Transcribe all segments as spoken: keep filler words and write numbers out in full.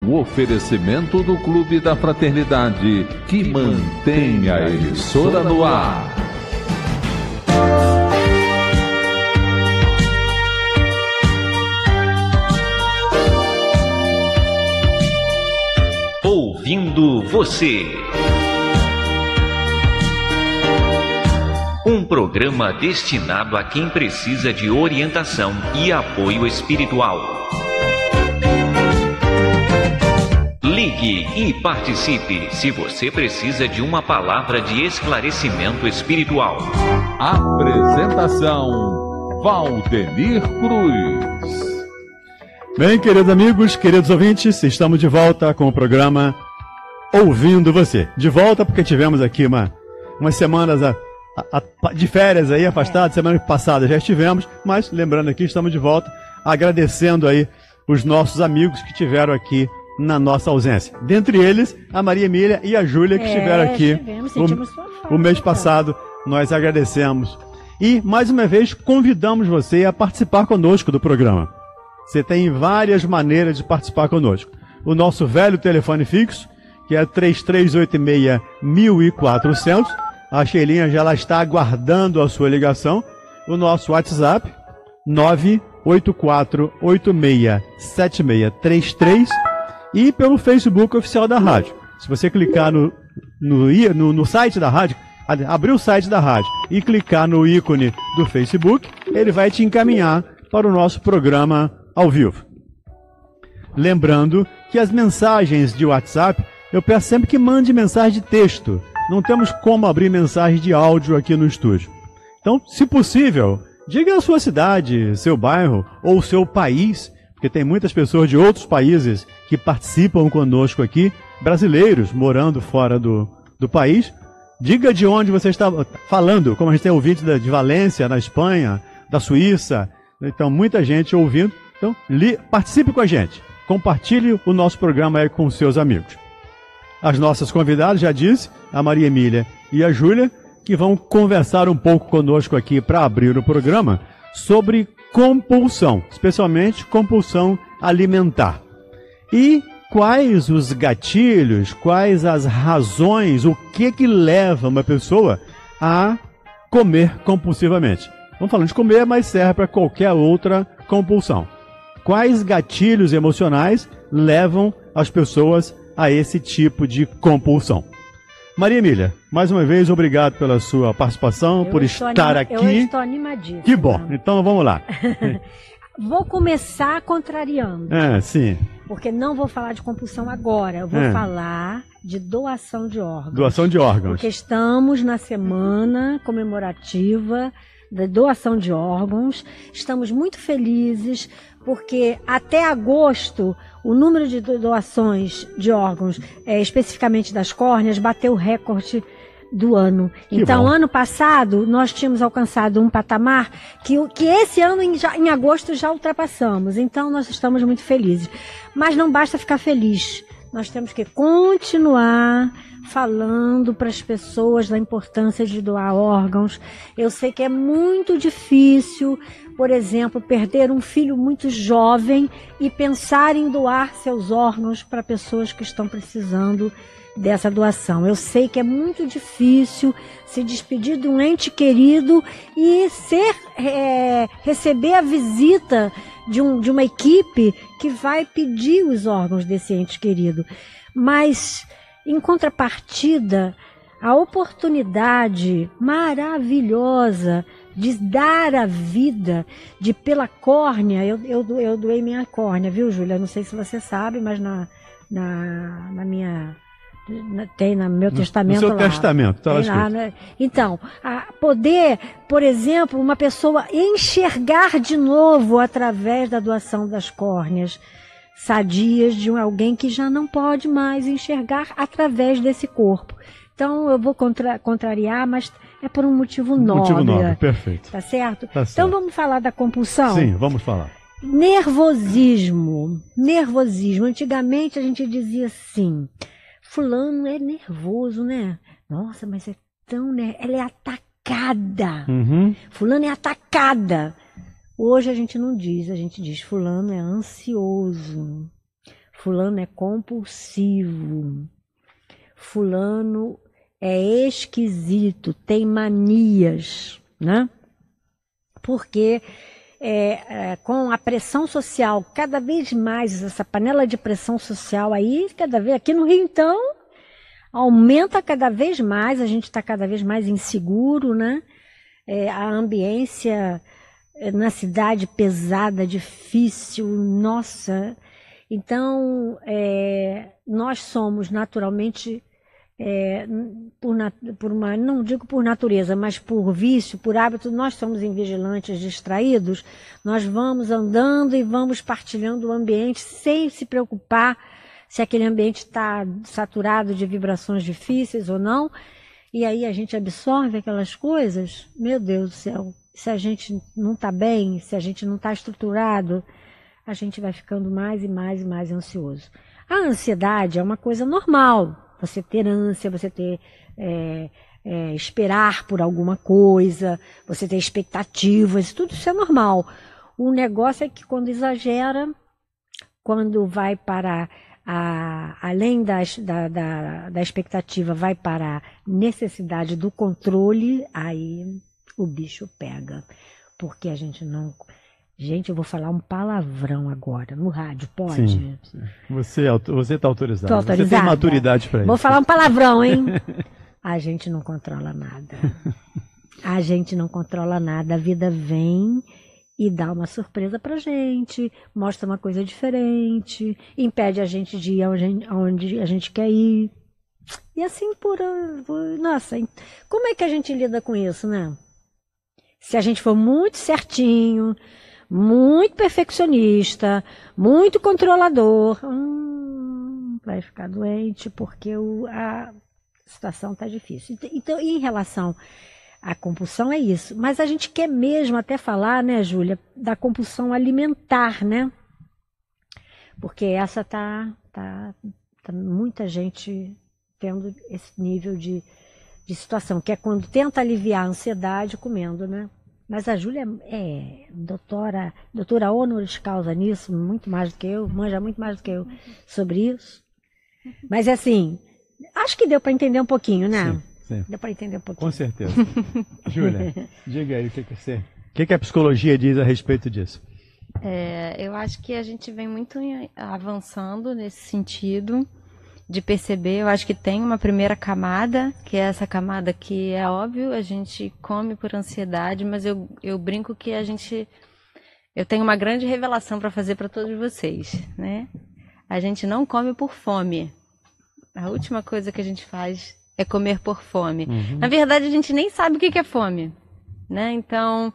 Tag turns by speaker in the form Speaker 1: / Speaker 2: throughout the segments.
Speaker 1: Um oferecimento do Clube da Fraternidade, que mantém a emissora no ar.
Speaker 2: Ouvindo você. Um programa destinado a quem precisa de orientação e apoio espiritual. Ligue e participe se você precisa de uma palavra de esclarecimento espiritual.
Speaker 1: Apresentação: Valdemir Cruz.
Speaker 3: Bem, queridos amigos, queridos ouvintes, estamos de volta com o programa Ouvindo Você. De volta porque tivemos aqui uma, umas semanas a, a, a, de férias aí, afastadas, semana passada já estivemos, mas lembrando aqui, estamos de volta, agradecendo aí os nossos amigos que estiveram aqui na nossa ausência. Dentre eles, a Maria Emília e a Júlia, que é, estiveram aqui
Speaker 4: tivemos, sentimos sua falta,
Speaker 3: o, o mês passado. Nós agradecemos. E, mais uma vez, convidamos você a participar conosco do programa. Você tem várias maneiras de participar conosco. O nosso velho telefone fixo, que é três três oito seis, mil e quatrocentos. A Sheilinha já lá está aguardando a sua ligação. O nosso WhatsApp, nove oito quatro oito seis sete seis três três. E pelo Facebook oficial da rádio. Se você clicar no, no, no, no site da rádio, abrir o site da rádio e clicar no ícone do Facebook, ele vai te encaminhar para o nosso programa ao vivo. Lembrando que as mensagens de WhatsApp, eu peço sempre que mande mensagem de texto. Não temos como abrir mensagem de áudio aqui no estúdio. Então, se possível, diga a sua cidade, seu bairro ou seu país, porque tem muitas pessoas de outros países que participam conosco aqui, brasileiros morando fora do, do país. Diga de onde você está falando, como a gente tem ouvintes de Valência, na Espanha, da Suíça. Então, muita gente ouvindo. Então, li, participe com a gente. Compartilhe o nosso programa aí com seus amigos. As nossas convidadas, já disse, a Maria Emília e a Júlia, que vão conversar um pouco conosco aqui para abrir o programa sobre compulsão, especialmente compulsão alimentar. E quais os gatilhos, quais as razões, o que que leva uma pessoa a comer compulsivamente. Vamos falando de comer, mas serve para qualquer outra compulsão. Quais gatilhos emocionais levam as pessoas a esse tipo de compulsão? Maria Emília, mais uma vez, obrigado pela sua participação, eu por estar anima, aqui.
Speaker 4: Eu estou animadíssima.
Speaker 3: Que bom, então vamos lá.
Speaker 4: Vou começar contrariando.
Speaker 3: É, sim.
Speaker 4: Porque não vou falar de compulsão agora, eu vou é. falar de doação de órgãos.
Speaker 3: Doação de órgãos.
Speaker 4: Porque estamos na semana comemorativa da doação de órgãos. Estamos muito felizes porque até agosto o número de doações de órgãos, é, especificamente das córneas, bateu o recorde do ano. Que então, bom. Ano passado, nós tínhamos alcançado um patamar que, que esse ano, em, já, em agosto, já ultrapassamos. Então, nós estamos muito felizes. Mas não basta ficar feliz. Nós temos que continuar falando para as pessoas da importância de doar órgãos. Eu sei que é muito difícil, por exemplo, perder um filho muito jovem e pensar em doar seus órgãos para pessoas que estão precisando dessa doação. Eu sei que é muito difícil se despedir de um ente querido e ser, é, receber a visita de, um, de uma equipe que vai pedir os órgãos desse ente querido. Mas, em contrapartida, a oportunidade maravilhosa de dar a vida, de pela córnea, eu, eu, eu doei minha córnea, viu, Júlia? Não sei se você sabe, mas na, na, na minha... tem no meu testamento
Speaker 3: lá. No seu
Speaker 4: lá.
Speaker 3: testamento, tá lá escrito.
Speaker 4: Né? Então, a poder, por exemplo, uma pessoa enxergar de novo através da doação das córneas sadias de alguém que já não pode mais enxergar através desse corpo. Então, eu vou contra, contrariar, mas é por um motivo nobre.
Speaker 3: Motivo nobre, perfeito.
Speaker 4: Tá certo?
Speaker 3: Tá certo.
Speaker 4: Então, vamos falar da compulsão?
Speaker 3: Sim, vamos falar.
Speaker 4: Nervosismo. Nervosismo. Antigamente, a gente dizia assim: fulano é nervoso, né? Nossa, mas é tão... Ner... Ela é atacada.
Speaker 3: Uhum.
Speaker 4: Fulano é atacada. Hoje a gente não diz, a gente diz fulano é ansioso. fulano é compulsivo, fulano é esquisito, tem manias, né? Porque é, é, com a pressão social, cada vez mais, essa panela de pressão social aí, cada vez, aqui no Rio então, aumenta cada vez mais, a gente está cada vez mais inseguro, né? É, a ambiência na cidade pesada, difícil, nossa. Então, é, nós somos naturalmente, é, por, por uma, não digo por natureza, mas por vício, por hábito, nós somos invigilantes, distraídos, nós vamos andando e vamos partilhando o ambiente sem se preocupar se aquele ambiente está saturado de vibrações difíceis ou não, e aí a gente absorve aquelas coisas, meu Deus do céu, se a gente não está bem, se a gente não está estruturado, a gente vai ficando mais e mais e mais ansioso. A ansiedade é uma coisa normal, você ter ânsia, você ter, é, é, esperar por alguma coisa, você ter expectativas, tudo isso é normal. O negócio é que quando exagera, quando vai para a, além das, da, da, da expectativa, vai para a necessidade do controle, aí o bicho pega, porque a gente não... Gente, eu vou falar um palavrão agora, no rádio, pode?
Speaker 3: Sim, sim. Você você está autorizado.
Speaker 4: Tô autorizada.
Speaker 3: Você tem maturidade para isso.
Speaker 4: Vou falar um palavrão, hein? A gente não controla nada. A gente não controla nada. A vida vem e dá uma surpresa pra gente, mostra uma coisa diferente, impede a gente de ir onde a gente quer ir. E assim por... por nossa, como é que a gente lida com isso, né? Se a gente for muito certinho, muito perfeccionista, muito controlador, hum, vai ficar doente porque o, a situação está difícil. Então, em relação à compulsão é isso. Mas a gente quer mesmo até falar, né, Júlia, da compulsão alimentar, né? Porque essa tá, tá, tá muita gente tendo esse nível de, de situação, que é quando tenta aliviar a ansiedade comendo, né? Mas a Júlia é doutora, doutora honoris causa nisso, muito mais do que eu, manja muito mais do que eu sobre isso. Mas assim, acho que deu para entender um pouquinho, né?
Speaker 3: Sim, sim.
Speaker 4: Deu para entender um pouquinho.
Speaker 3: Com certeza. Júlia, diga aí o que, que você... O que, que a psicologia diz a respeito disso?
Speaker 5: É, eu acho que a gente vem muito avançando nesse sentido de perceber. Eu acho que tem uma primeira camada, que é essa camada que é óbvio, a gente come por ansiedade, mas eu, eu brinco que a gente... Eu tenho uma grande revelação para fazer para todos vocês, né? A gente não come por fome. A última coisa que a gente faz é comer por fome. Uhum. Na verdade, a gente nem sabe o que é fome, né? Então,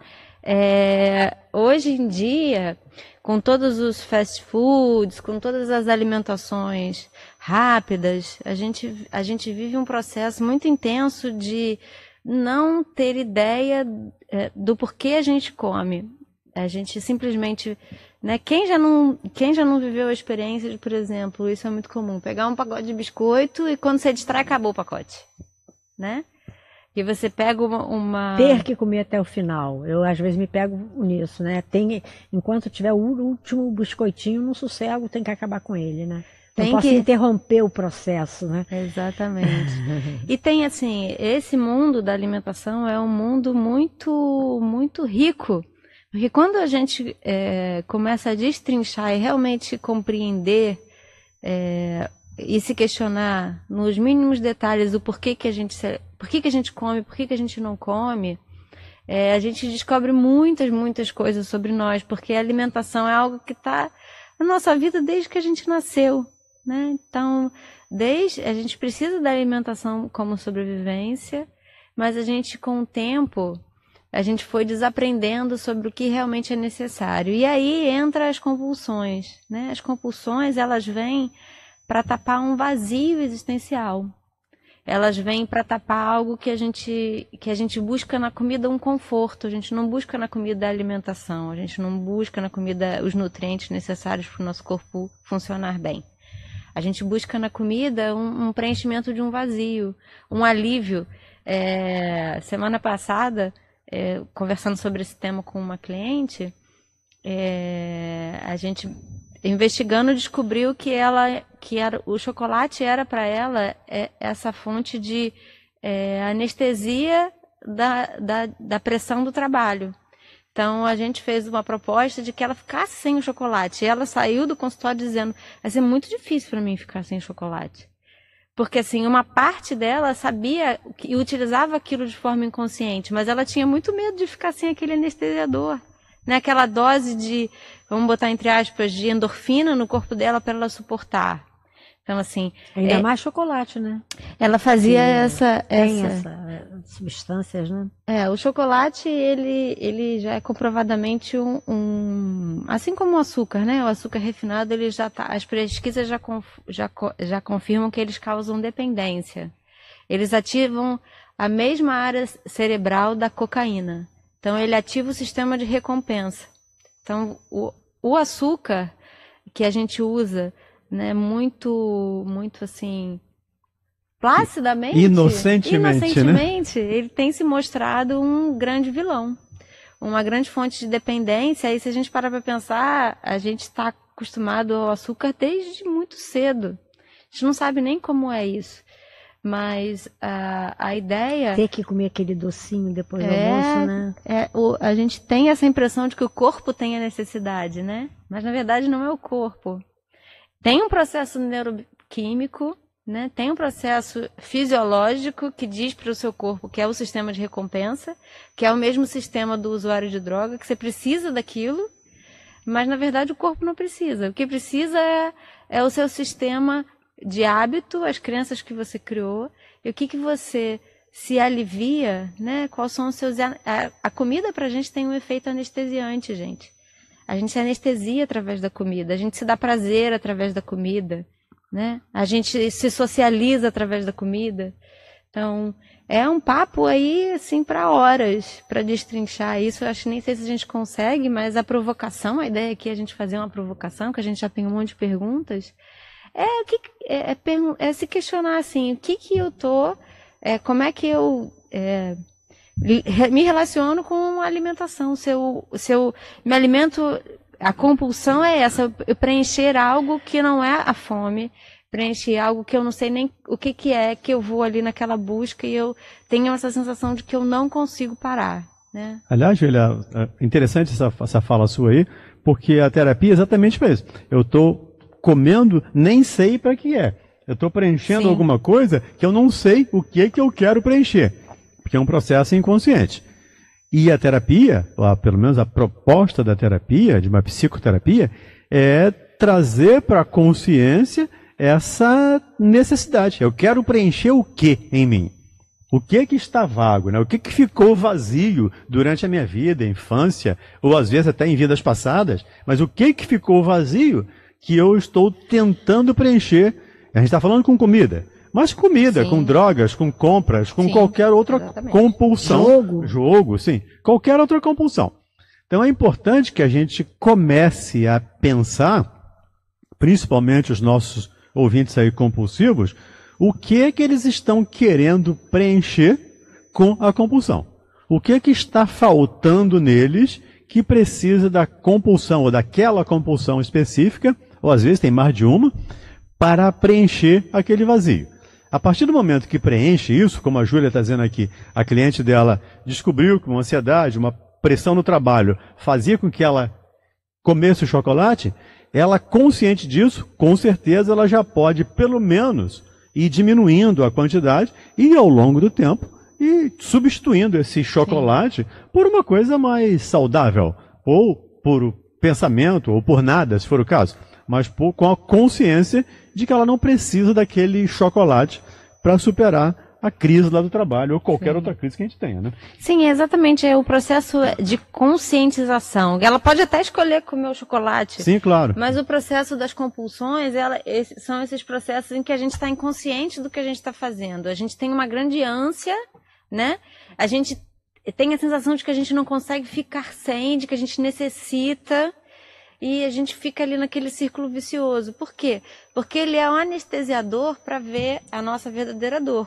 Speaker 5: é, hoje em dia, com todos os fast foods, com todas as alimentações rápidas, a gente, a gente vive um processo muito intenso de não ter ideia é, do porquê a gente come. A gente simplesmente, né, quem já não, quem já não viveu a experiência de, por exemplo, isso é muito comum, pegar um pacote de biscoito e quando você distrai, acabou o pacote, né? E você pega uma, uma...
Speaker 4: Ter que comer até o final. Eu, às vezes, me pego nisso, né? Tem, enquanto tiver o último biscoitinho, no sossego, tem que acabar com ele, né? Não posso que... interromper o processo, né?
Speaker 5: Exatamente. E tem, assim, esse mundo da alimentação é um mundo muito, muito rico. Porque quando a gente é, começa a destrinchar e realmente compreender é, e se questionar nos mínimos detalhes o porquê que a gente, por que que a gente come, por que que a gente não come, é, a gente descobre muitas, muitas coisas sobre nós, porque a alimentação é algo que está na nossa vida desde que a gente nasceu, né? Então, desde, a gente precisa da alimentação como sobrevivência, mas a gente, com o tempo, a gente foi desaprendendo sobre o que realmente é necessário. E aí entra as compulsões, né? As compulsões, elas vêm para tapar um vazio existencial. Elas vêm para tapar algo que a gente que a gente busca na comida, um conforto. A gente não busca na comida a alimentação, a gente não busca na comida os nutrientes necessários para o nosso corpo funcionar bem. A gente busca na comida um, um preenchimento de um vazio, um alívio. É, semana passada, é, conversando sobre esse tema com uma cliente, é, a gente investigando, descobriu que ela, que era, o chocolate era para ela é, essa fonte de é, anestesia da, da, da pressão do trabalho. Então, a gente fez uma proposta de que ela ficasse sem o chocolate. E ela saiu do consultório dizendo, vai ser muito difícil para mim ficar sem chocolate. Porque, assim, uma parte dela sabia e utilizava aquilo de forma inconsciente, mas ela tinha muito medo de ficar sem aquele anestesiador. Né? Aquela dose de, vamos botar entre aspas, de endorfina no corpo dela para ela suportar. Então, assim...
Speaker 4: Ainda
Speaker 5: é,
Speaker 4: mais chocolate, né?
Speaker 5: Ela fazia
Speaker 4: Sim,
Speaker 5: essa...
Speaker 4: Tem
Speaker 5: essa...
Speaker 4: essas substâncias, né?
Speaker 5: É, o chocolate, ele, ele já é comprovadamente um, um... Assim como o açúcar, né? O açúcar refinado, ele já tá... As pesquisas já, conf, já, já confirmam que eles causam dependência. Eles ativam a mesma área cerebral da cocaína. Então, ele ativa o sistema de recompensa. Então, o, o açúcar que a gente usa... Né, muito, muito assim, placidamente,
Speaker 3: inocentemente,
Speaker 5: inocentemente
Speaker 3: né?
Speaker 5: Ele tem se mostrado um grande vilão, uma grande fonte de dependência. Aí, se a gente parar para pensar, a gente está acostumado ao açúcar desde muito cedo. A gente não sabe nem como é isso. Mas a, a ideia...
Speaker 4: Ter que comer aquele docinho depois do
Speaker 5: é,
Speaker 4: almoço, né?
Speaker 5: É, o, a gente tem essa impressão de que o corpo tem a necessidade, né? Mas, na verdade, não é o corpo. Tem um processo neuroquímico, né? Tem um processo fisiológico que diz para o seu corpo que é o sistema de recompensa, que é o mesmo sistema do usuário de droga, que você precisa daquilo, mas na verdade o corpo não precisa. O que precisa é, é o seu sistema de hábito, as crenças que você criou, e o que, que você se alivia, né? Quais são os seus... A, a comida para a gente tem um efeito anestesiante, gente. A gente se anestesia através da comida, a gente se dá prazer através da comida, né? A gente se socializa através da comida. Então, é um papo aí, assim, para horas, para destrinchar isso. Eu acho que nem sei se a gente consegue, mas a provocação, a ideia aqui é a gente fazer uma provocação, que a gente já tem um monte de perguntas, é, o que, é, é, é se questionar, assim, o que que eu tô, é, como é que eu... É, me relaciono com a alimentação. Se eu, se eu me alimento, a compulsão é essa, eu preencher algo que não é a fome, preencher algo que eu não sei nem o que, que é, que eu vou ali naquela busca e eu tenho essa sensação de que eu não consigo parar, né?
Speaker 3: Aliás, Julia, é interessante essa, essa fala sua aí, porque a terapia é exatamente para isso. Eu estou comendo, nem sei para que é. Eu estou preenchendo Sim. alguma coisa que eu não sei o que, que eu quero preencher. Porque é um processo inconsciente. E a terapia, ou pelo menos a proposta da terapia, de uma psicoterapia, é trazer para a consciência essa necessidade. Eu quero preencher o que em mim? O que que está vago? Né? O que que ficou vazio durante a minha vida, infância, ou às vezes até em vidas passadas? Mas o que que ficou vazio que eu estou tentando preencher? A gente está falando com comida. Mas comida, sim. com drogas, com compras, com sim, qualquer outra exatamente. compulsão.
Speaker 4: Jogo.
Speaker 3: Jogo, sim. Qualquer outra compulsão. Então é importante que a gente comece a pensar, principalmente os nossos ouvintes aí compulsivos, o que é que eles estão querendo preencher com a compulsão. O que é que está faltando neles que precisa da compulsão ou daquela compulsão específica, ou às vezes tem mais de uma, para preencher aquele vazio. A partir do momento que preenche isso, como a Júlia está dizendo aqui, a cliente dela descobriu que uma ansiedade, uma pressão no trabalho fazia com que ela comesse o chocolate, ela consciente disso, com certeza ela já pode pelo menos ir diminuindo a quantidade e ao longo do tempo e substituindo esse chocolate Sim. por uma coisa mais saudável, ou por pensamento, ou por nada, se for o caso, mas por, com a consciência de que ela não precisa daquele chocolate para superar a crise lá do trabalho ou qualquer Sim. outra crise que a gente tenha, né?
Speaker 5: Sim, exatamente, é o processo de conscientização. Ela pode até escolher comer o chocolate.
Speaker 3: Sim, claro.
Speaker 5: Mas o processo das compulsões, ela, esse, são esses processos em que a gente está inconsciente do que a gente está fazendo. A gente tem uma grande ânsia, né? A gente tem a sensação de que a gente não consegue ficar sem, de que a gente necessita... E a gente fica ali naquele círculo vicioso. Por quê? Porque ele é um anestesiador para ver a nossa verdadeira dor. Como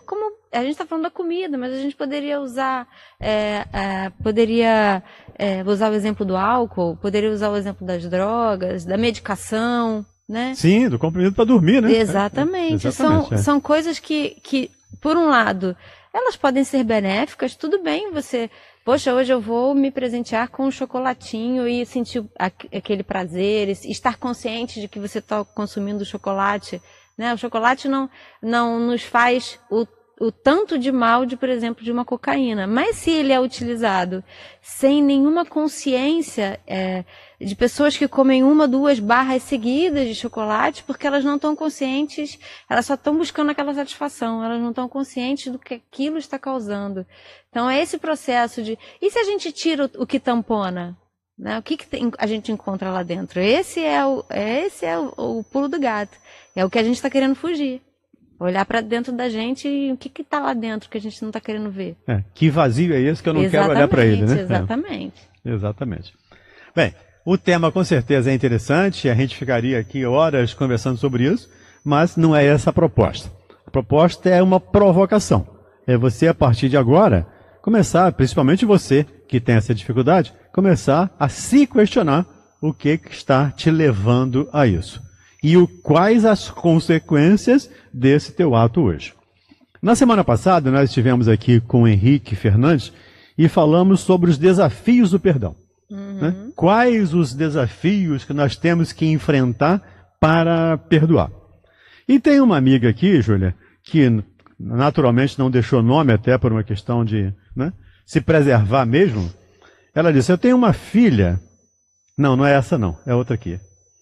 Speaker 5: a gente está falando da comida, mas a gente poderia usar, é, é, poderia é, usar o exemplo do álcool, poderia usar o exemplo das drogas, da medicação, né?
Speaker 3: Sim, do comprimido para dormir, né?
Speaker 5: Exatamente. É, exatamente são, é. são coisas que, que, por um lado, elas podem ser benéficas, tudo bem, você... Poxa, hoje eu vou me presentear com um chocolatinho e sentir aquele prazer, estar consciente de que você está consumindo chocolate, né? O chocolate não, não nos faz o, o tanto de mal, de, por exemplo, de uma cocaína. Mas se ele é utilizado sem nenhuma consciência é, de pessoas que comem uma, duas barras seguidas de chocolate, porque elas não estão conscientes, elas só estão buscando aquela satisfação, elas não estão conscientes do que aquilo está causando. Então é esse processo de... E se a gente tira o, o que tampona? Né? O que, que tem, a gente encontra lá dentro? Esse é o, esse é o, o pulo do gato. É o que a gente está querendo fugir. Olhar para dentro da gente e o que está lá dentro que a gente não está querendo ver. É,
Speaker 3: que vazio é esse que eu não exatamente, quero olhar para ele, né?
Speaker 5: Exatamente.
Speaker 3: É, exatamente. Bem, o tema com certeza é interessante, a gente ficaria aqui horas conversando sobre isso, mas não é essa a proposta. A proposta é uma provocação. É você, a partir de agora, começar, principalmente você que tem essa dificuldade, começar a se questionar o que, que está te levando a isso. E o, quais as consequências desse teu ato hoje. Na semana passada, nós estivemos aqui com o Henrique Fernandes e falamos sobre os desafios do perdão. Uhum. Né? Quais os desafios que nós temos que enfrentar para perdoar. E tem uma amiga aqui, Júlia, que naturalmente não deixou nome até por uma questão de, né, se preservar mesmo. Ela disse, eu tenho uma filha... Não, não é essa não, é outra aqui.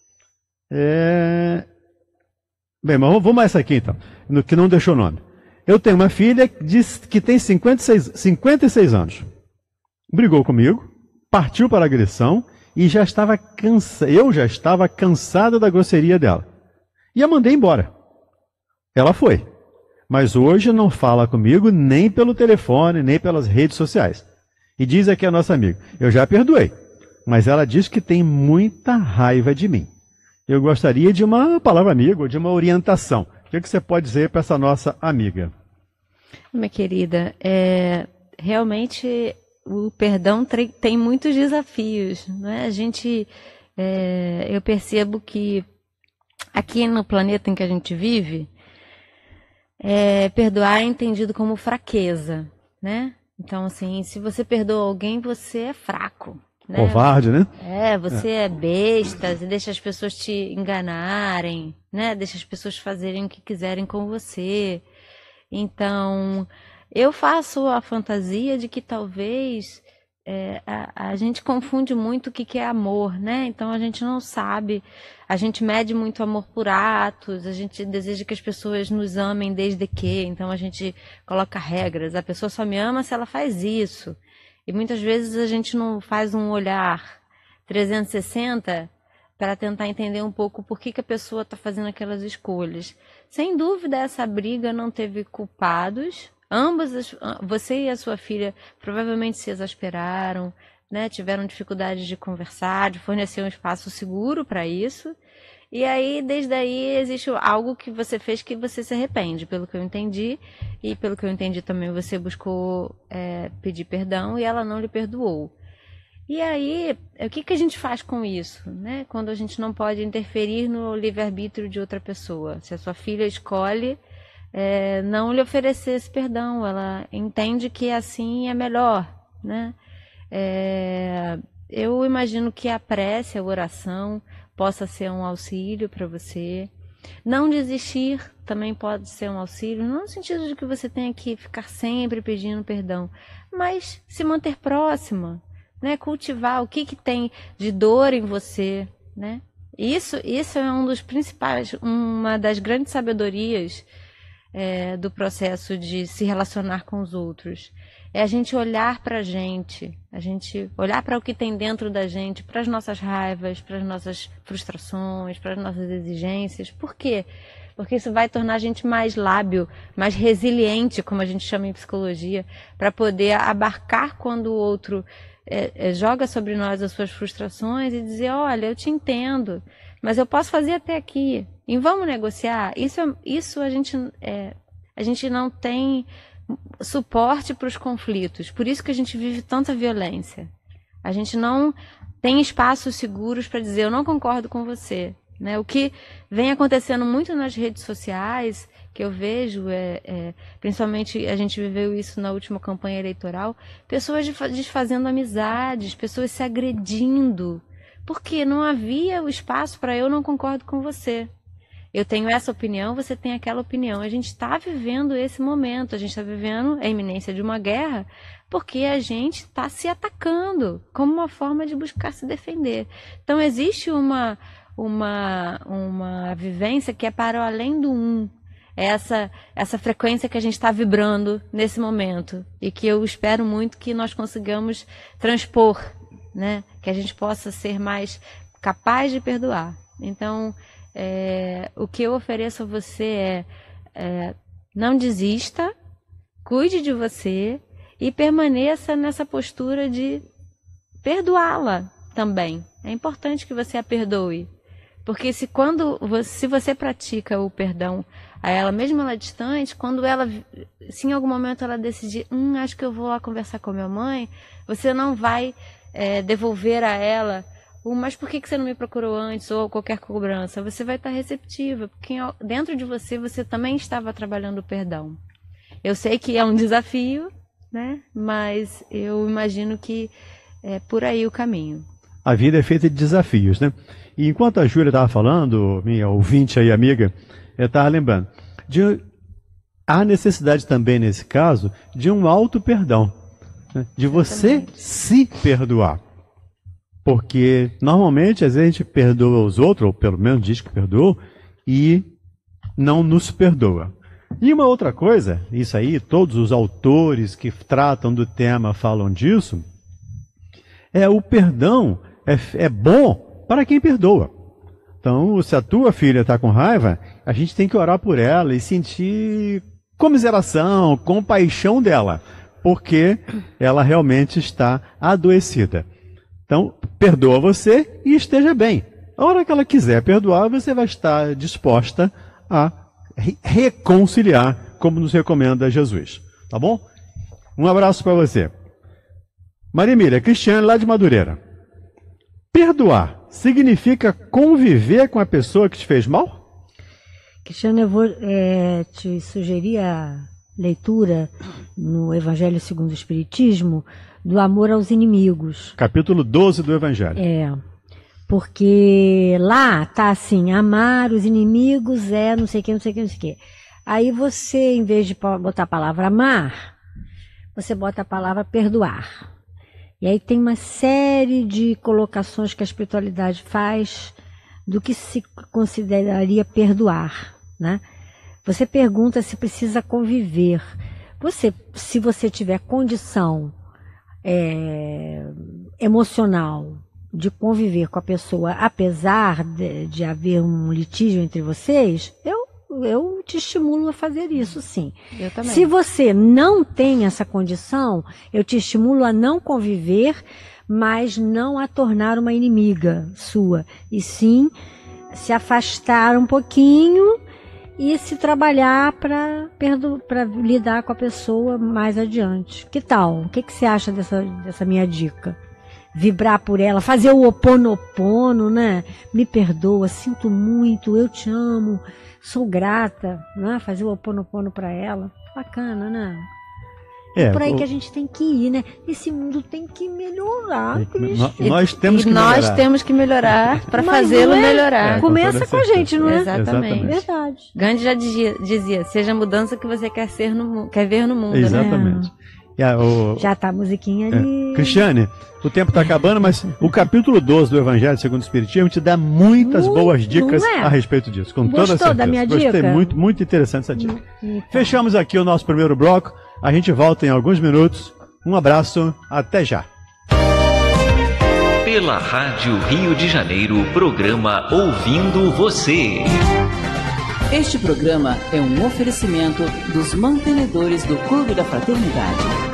Speaker 3: É... Bem, mas vamos essa aqui então, no que não deixou nome. Eu tenho uma filha que tem cinquenta e seis, cinquenta e seis anos. Brigou comigo, partiu para a agressão e já estava cansa... eu já estava cansada da grosseria dela. E a mandei embora. Ela foi. Mas hoje não fala comigo nem pelo telefone, nem pelas redes sociais. E diz aqui a nossa amiga, eu já perdoei, mas ela diz que tem muita raiva de mim. Eu gostaria de uma palavra amiga, ou de uma orientação. O que, é que você pode dizer para essa nossa amiga?
Speaker 5: Minha querida, é, realmente o perdão tem muitos desafios. Né? A gente, é, eu percebo que aqui no planeta em que a gente vive, é, perdoar é entendido como fraqueza, né? Então, assim, se você perdoa alguém, você é fraco. Né?
Speaker 3: Covarde, né?
Speaker 5: É, você é, é besta, você deixa as pessoas te enganarem, né? Deixa as pessoas fazerem o que quiserem com você. Então, eu faço a fantasia de que talvez é, a, a gente confunde muito o que, que é amor, né? Então a gente não sabe, a gente mede muito amor por atos, a gente deseja que as pessoas nos amem desde que, então a gente coloca regras, a pessoa só me ama se ela faz isso. E muitas vezes a gente não faz um olhar trezentos e sessenta para tentar entender um pouco por que, que a pessoa está fazendo aquelas escolhas. Sem dúvida, essa briga não teve culpados. Ambas, você e a sua filha, provavelmente se exasperaram, né? Tiveram dificuldade de conversar, de fornecer um espaço seguro para isso. E aí, desde aí, existe algo que você fez que você se arrepende, pelo que eu entendi. E pelo que eu entendi também, você buscou é, pedir perdão e ela não lhe perdoou. E aí, o que, que a gente faz com isso, né? Quando a gente não pode interferir no livre-arbítrio de outra pessoa. Se a sua filha escolhe é, não lhe oferecer esse perdão, ela entende que assim é melhor, né? É, eu imagino que a prece, a oração, possa ser um auxílio para você. Não desistir também pode ser um auxílio, não no sentido de que você tenha que ficar sempre pedindo perdão, mas se manter próxima, né? Cultivar o que, que tem de dor em você, né? Isso, isso é um dos principais, uma das grandes sabedorias é, do processo de se relacionar com os outros. É a gente olhar para a gente, a gente olhar para o que tem dentro da gente, para as nossas raivas, para as nossas frustrações, para as nossas exigências. Por quê? Porque isso vai tornar a gente mais lábil, mais resiliente, como a gente chama em psicologia, para poder abarcar quando o outro é, é, joga sobre nós as suas frustrações e dizer, olha, eu te entendo, mas eu posso fazer até aqui, e vamos negociar. Isso, isso a gente, é, a gente não tem suporte para os conflitos. Por isso que a gente vive tanta violência. A gente não tem espaços seguros para dizer, eu não concordo com você. Né? O que vem acontecendo muito nas redes sociais, que eu vejo, é, é, principalmente a gente viveu isso na última campanha eleitoral, pessoas desfazendo amizades, pessoas se agredindo, porque não havia o espaço para eu não concordo com você. Eu tenho essa opinião, você tem aquela opinião. A gente está vivendo esse momento, a gente está vivendo a iminência de uma guerra, porque a gente está se atacando como uma forma de buscar se defender. Então existe uma, uma, uma vivência que é para além do um. É essa, essa frequência que a gente está vibrando nesse momento e que eu espero muito que nós consigamos transpor, né? Que a gente possa ser mais capaz de perdoar. Então, É, o que eu ofereço a você é, é não desista, cuide de você e permaneça nessa postura de perdoá-la também. É importante que você a perdoe, porque se, quando você, se você pratica o perdão a ela, mesmo ela distante, quando ela, se em algum momento ela decidir, hum, acho que eu vou lá conversar com a minha mãe, você não vai é, devolver a ela, mas por que você não me procurou antes, ou qualquer cobrança? Você vai estar receptiva, porque dentro de você, você também estava trabalhando o perdão. Eu sei que é um desafio, né? Mas eu imagino que é por aí o caminho.
Speaker 3: A vida é feita de desafios, né? E enquanto a Júlia estava falando, minha ouvinte aí, amiga, eu estava lembrando, de, há necessidade também, nesse caso, de um auto-perdão, né? De você Exatamente. Se perdoar. Porque, normalmente, às vezes a gente perdoa os outros, ou pelo menos diz que perdoou, e não nos perdoa. E uma outra coisa, isso aí, todos os autores que tratam do tema falam disso, é o perdão é, é bom para quem perdoa. Então, se a tua filha está com raiva, a gente tem que orar por ela e sentir comiseração, compaixão dela, porque ela realmente está adoecida. Então, perdoa você e esteja bem. A hora que ela quiser perdoar, você vai estar disposta a re reconciliar, como nos recomenda Jesus. Tá bom? Um abraço para você. Maria Emília, Cristiane, lá de Madureira. Perdoar significa conviver com a pessoa que te fez mal?
Speaker 4: Cristiane, eu vou é, te sugerir a leitura no Evangelho segundo o Espiritismo, do amor aos inimigos.
Speaker 3: Capítulo doze do Evangelho.
Speaker 4: É, porque lá tá assim, amar os inimigos é não sei o que, não sei o que, não sei o que. Aí você, em vez de botar a palavra amar, você bota a palavra perdoar. E aí tem uma série de colocações que a espiritualidade faz do que se consideraria perdoar, né? Você pergunta se precisa conviver. Você, se você tiver condição É, emocional de conviver com a pessoa, apesar de, de haver um litígio entre vocês, eu, eu te estimulo a fazer isso, sim.
Speaker 5: Eu também.
Speaker 4: Se você não tem essa condição, eu te estimulo a não conviver, mas não a tornar uma inimiga sua, e sim se afastar um pouquinho e se trabalhar para lidar com a pessoa mais adiante. Que tal? O que, que você acha dessa, dessa minha dica? Vibrar por ela, fazer o oponopono, né? Me perdoa, sinto muito, eu te amo, sou grata, né? Fazer o oponopono para ela. Bacana, né? É, é por aí o... que a gente tem que ir, né? Esse mundo tem que melhorar,
Speaker 3: Cristian. Nós temos que
Speaker 5: e
Speaker 3: melhorar.
Speaker 5: Nós temos que melhorar para fazê-lo é? melhorar.
Speaker 4: É, Começa com a gente, não é?
Speaker 5: Exatamente.
Speaker 4: Verdade.
Speaker 5: Gandhi já dizia, dizia, seja a mudança que você quer, ser no, quer ver no mundo.
Speaker 3: Exatamente.
Speaker 5: Né?
Speaker 3: Yeah, o...
Speaker 4: Já tá a musiquinha ali.
Speaker 3: É. Cristiane, o tempo está acabando, mas o capítulo doze do Evangelho segundo o Espiritismo te dá muitas muito, boas dicas é? a respeito disso. Com
Speaker 4: Gostou
Speaker 3: toda certeza.
Speaker 4: da minha
Speaker 3: Gostei
Speaker 4: dica?
Speaker 3: muito, muito interessante essa dica.
Speaker 4: Então.
Speaker 3: Fechamos aqui o nosso primeiro bloco. A gente volta em alguns minutos. Um abraço, até já.
Speaker 2: Pela Rádio Rio de Janeiro, programa Ouvindo Você.
Speaker 6: Este programa é um oferecimento dos mantenedores do Clube da Fraternidade.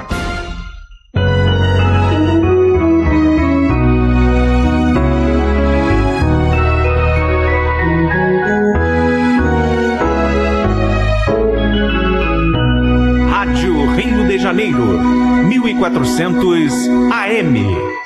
Speaker 7: Rádio Janeiro, mil e quatrocentos A M.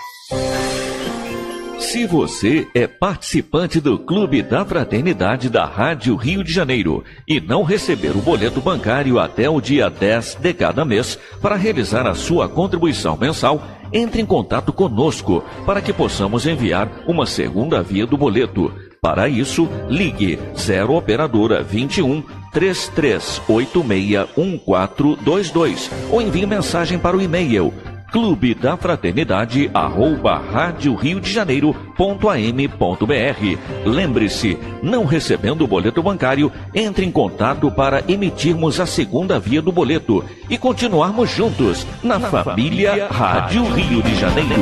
Speaker 2: Se você é participante do Clube da Fraternidade da Rádio Rio de Janeiro e não receber o boleto bancário até o dia dez de cada mês para realizar a sua contribuição mensal, entre em contato conosco para que possamos enviar uma segunda via do boleto. Para isso, ligue zero operadora vinte e um, três três oito seis, um quatro dois dois ou envie mensagem para o e-mail clube da fraternidade arroba rádio rio de janeiro ponto a m ponto b r. Lembre-se, não recebendo o boleto bancário, entre em contato para emitirmos a segunda via do boleto e continuarmos juntos na, na família, família Rádio Rio de Janeiro.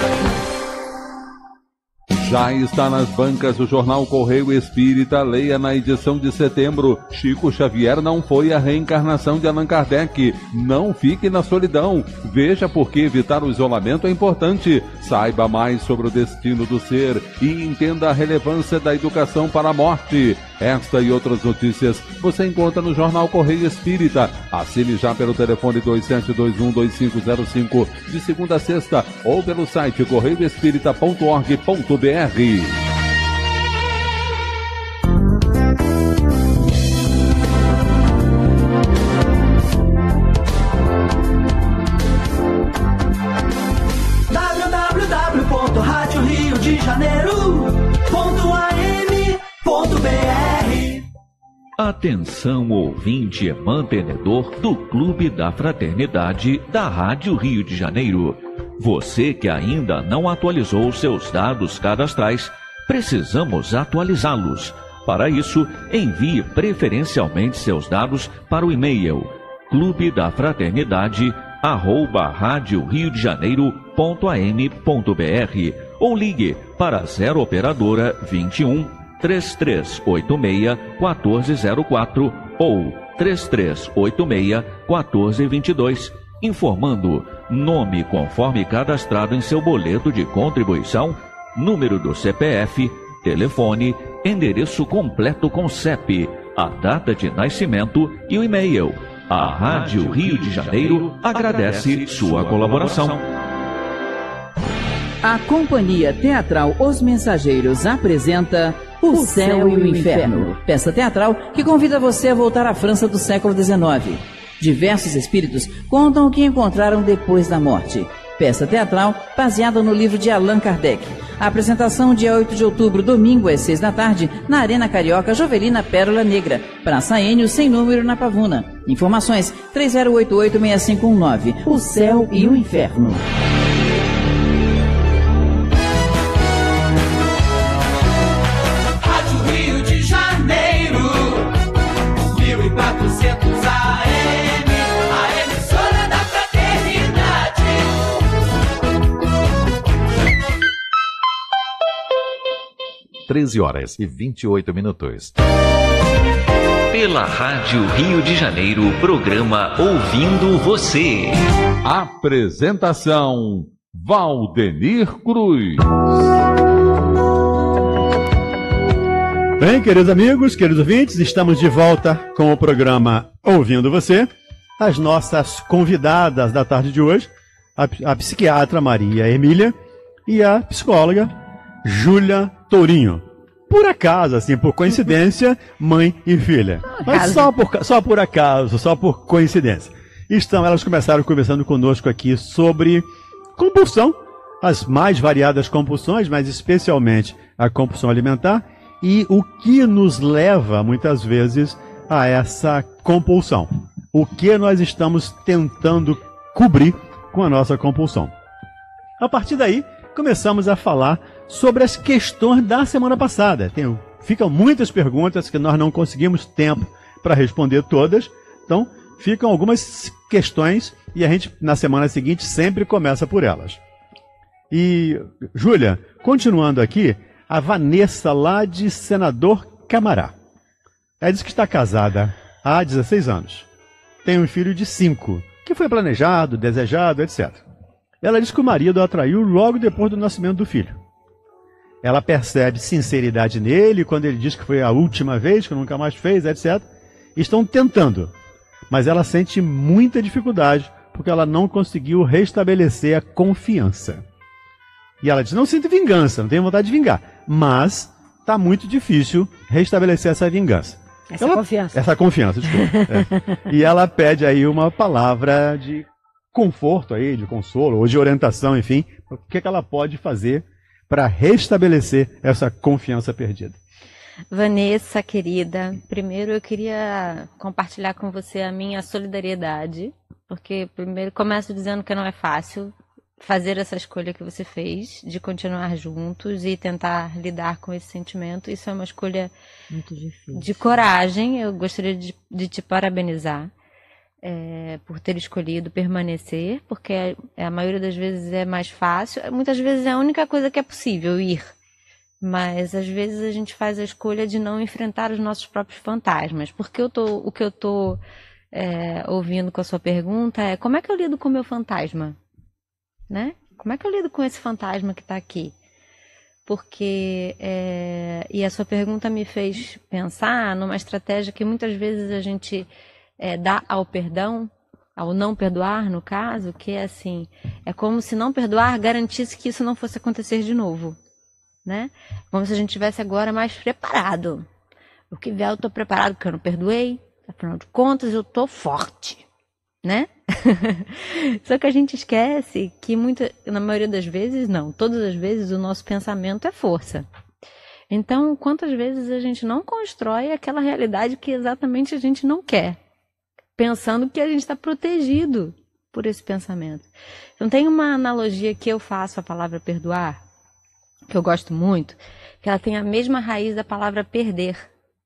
Speaker 1: Já está nas bancas o jornal Correio Espírita. Leia na edição de setembro: Chico Xavier não foi a reencarnação de Allan Kardec. Não fique na solidão. Veja por que evitar o isolamento é importante. Saiba mais sobre o destino do ser e entenda a relevância da educação para a morte. Esta e outras notícias você encontra no jornal Correio Espírita. Assine já pelo telefone dois sete dois um, dois cinco zero cinco de segunda a sexta ou pelo site correio espírita ponto org ponto b r.
Speaker 8: w w w ponto rádio rio de janeiro ponto a m ponto b r.
Speaker 2: Atenção, ouvinte e mantenedor do Clube da Fraternidade da Rádio Rio de Janeiro. Você que ainda não atualizou seus dados cadastrais, precisamos atualizá-los. Para isso, envie preferencialmente seus dados para o e-mail clube da fraternidade arroba rádio rio de janeiro ponto a m ponto b r ou ligue para zero operadora vinte e um, três três oito seis, quatro zero quatro ou três três oito seis, quatro dois dois, informando nome conforme cadastrado em seu boleto de contribuição, número do C P F, telefone, endereço completo com C E P, a data de nascimento e o e-mail. A Rádio Rio de Janeiro agradece sua colaboração.
Speaker 6: A Companhia Teatral Os Mensageiros apresenta O Céu e o Inferno, peça teatral que convida você a voltar à França do século dezenove. Diversos espíritos contam o que encontraram depois da morte. Peça teatral baseada no livro de Allan Kardec. A apresentação dia oito de outubro, domingo, às seis da tarde, na Arena Carioca Jovelina Pérola Negra, Praça Enio, sem número, na Pavuna. Informações três zero oito oito, seis cinco um nove. O Céu e o Inferno.
Speaker 8: Rádio Rio de Janeiro, mil e quatrocentos A M, a emissora da fraternidade.
Speaker 9: treze horas e vinte e oito minutos.
Speaker 2: Pela Rádio Rio de Janeiro, programa Ouvindo Você.
Speaker 1: Apresentação: Valdenir Cruz.
Speaker 3: Bem, queridos amigos, queridos ouvintes, estamos de volta com o programa Ouvindo Você. As nossas convidadas da tarde de hoje, a, a psiquiatra Maria Emília e a psicóloga Júlia Tourinho. Por acaso, assim, por coincidência, mãe e filha. Mas só por, só por acaso, só por coincidência. Então, elas começaram conversando conosco aqui sobre compulsão, as mais variadas compulsões, mas especialmente a compulsão alimentar, e o que nos leva, muitas vezes, a essa compulsão. O que nós estamos tentando cobrir com a nossa compulsão. A partir daí, começamos a falar sobre as questões da semana passada. Tem, ficam muitas perguntas que nós não conseguimos tempo para responder todas, então ficam algumas questões e a gente, na semana seguinte, sempre começa por elas. E, Júlia, continuando aqui, a Vanessa, lá de Senador Camará. Ela diz que está casada há dezesseis anos. Tem um filho de cinco, que foi planejado, desejado, etcétera. Ela diz que o marido a atraiu logo depois do nascimento do filho. Ela percebe sinceridade nele quando ele diz que foi a última vez, que nunca mais fez, etcétera. Estão tentando, mas ela sente muita dificuldade, porque porque ela não conseguiu restabelecer a confiança. E ela diz, não sinto vingança, não tenho vontade de vingar, mas está muito difícil restabelecer essa vingança.
Speaker 4: Essa
Speaker 3: ela,
Speaker 4: confiança.
Speaker 3: Essa confiança, desculpa. É. E ela pede aí uma palavra de conforto aí, de consolo, ou de orientação, enfim, o que, que ela pode fazer para restabelecer essa confiança perdida.
Speaker 5: Vanessa, querida, primeiro eu queria compartilhar com você a minha solidariedade, porque primeiro começo dizendo que não é fácil fazer essa escolha que você fez, de continuar juntos e tentar lidar com esse sentimento. Isso é uma escolha
Speaker 4: muito difícil,
Speaker 5: de coragem. Eu gostaria de, de te parabenizar é, por ter escolhido permanecer, porque a, a maioria das vezes é mais fácil, muitas vezes é a única coisa que é possível, ir. Mas às vezes a gente faz a escolha de não enfrentar os nossos próprios fantasmas. Porque eu tô, o que eu estou é, ouvindo com a sua pergunta é como é que eu lido com o meu fantasma? Né? Como é que eu lido com esse fantasma que está aqui? Porque, é, e a sua pergunta me fez pensar numa estratégia que muitas vezes a gente é, dá ao perdão, ao não perdoar, no caso, que é assim, é como se não perdoar garantisse que isso não fosse acontecer de novo. Né? Como se a gente estivesse agora mais preparado. O que vier eu estou preparado porque eu não perdoei, afinal de contas eu estou forte. Né? Só que a gente esquece que muita, na maioria das vezes, não, todas as vezes o nosso pensamento é força. Então, quantas vezes a gente não constrói aquela realidade que exatamente a gente não quer, pensando que a gente está protegido por esse pensamento. Então, tem uma analogia que eu faço à palavra perdoar, que eu gosto muito, que ela tem a mesma raiz da palavra perder.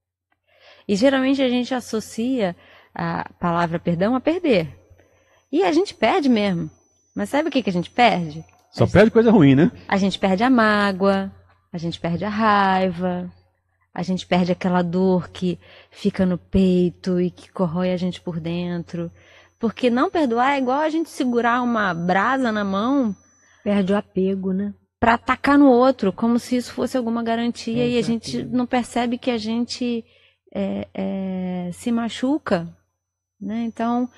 Speaker 5: E geralmente a gente associa a palavra perdão a perder. E a gente perde mesmo. Mas sabe o que, que a gente perde?
Speaker 3: Só
Speaker 5: gente,
Speaker 3: perde coisa ruim, né?
Speaker 5: A gente perde a mágoa, a gente perde a raiva, a gente perde aquela dor que fica no peito e que corrói a gente por dentro. Porque não perdoar é igual a gente segurar uma brasa na mão.
Speaker 4: Perde o apego, né?
Speaker 5: Para atacar no outro, como se isso fosse alguma garantia.
Speaker 4: É,
Speaker 5: e a gente não percebe que a gente é, é, se machuca. Né? Então,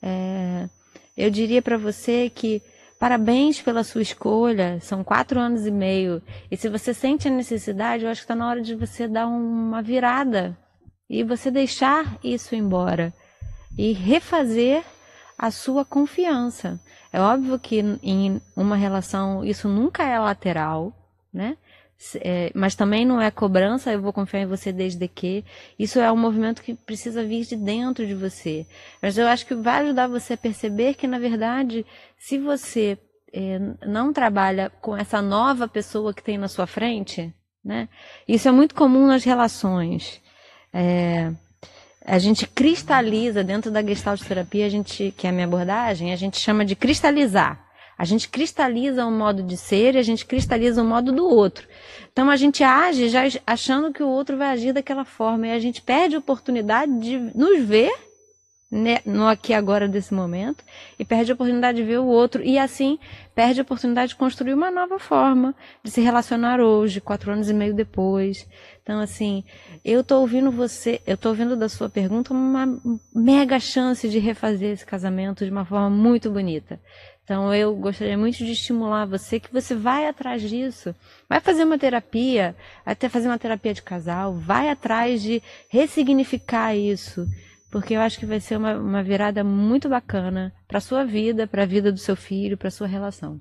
Speaker 5: é, eu diria para você que parabéns pela sua escolha, são quatro anos e meio, e se você sente a necessidade, eu acho que está na hora de você dar uma virada e você deixar isso embora e refazer a sua confiança. É óbvio que em uma relação isso nunca é lateral, né? É, mas também não é cobrança, eu vou confiar em você desde que. Isso é um movimento que precisa vir de dentro de você. Mas eu acho que vai ajudar você a perceber que, na verdade, se você é, não trabalha com essa nova pessoa que tem na sua frente, né? Isso é muito comum nas relações. É, a gente cristaliza dentro da Gestalt terapia, a gente, que é a minha abordagem, a gente chama de cristalizar. A gente cristaliza um modo de ser e a gente cristaliza um modo do outro. Então a gente age já achando que o outro vai agir daquela forma e a gente perde a oportunidade de nos ver, né, no aqui e agora desse momento, e perde a oportunidade de ver o outro e assim perde a oportunidade de construir uma nova forma de se relacionar hoje, quatro anos e meio depois. Então assim, eu estou ouvindo você, eu estou ouvindo da sua pergunta uma mega chance de refazer esse casamento de uma forma muito bonita. Então eu gostaria muito de estimular você, que você vai atrás disso, vai fazer uma terapia, até fazer uma terapia de casal, vai atrás de ressignificar isso, porque eu acho que vai ser uma, uma virada muito bacana para a sua vida, para a vida do seu filho, para a sua relação.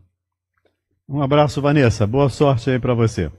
Speaker 3: Um abraço, Vanessa, boa sorte aí para você.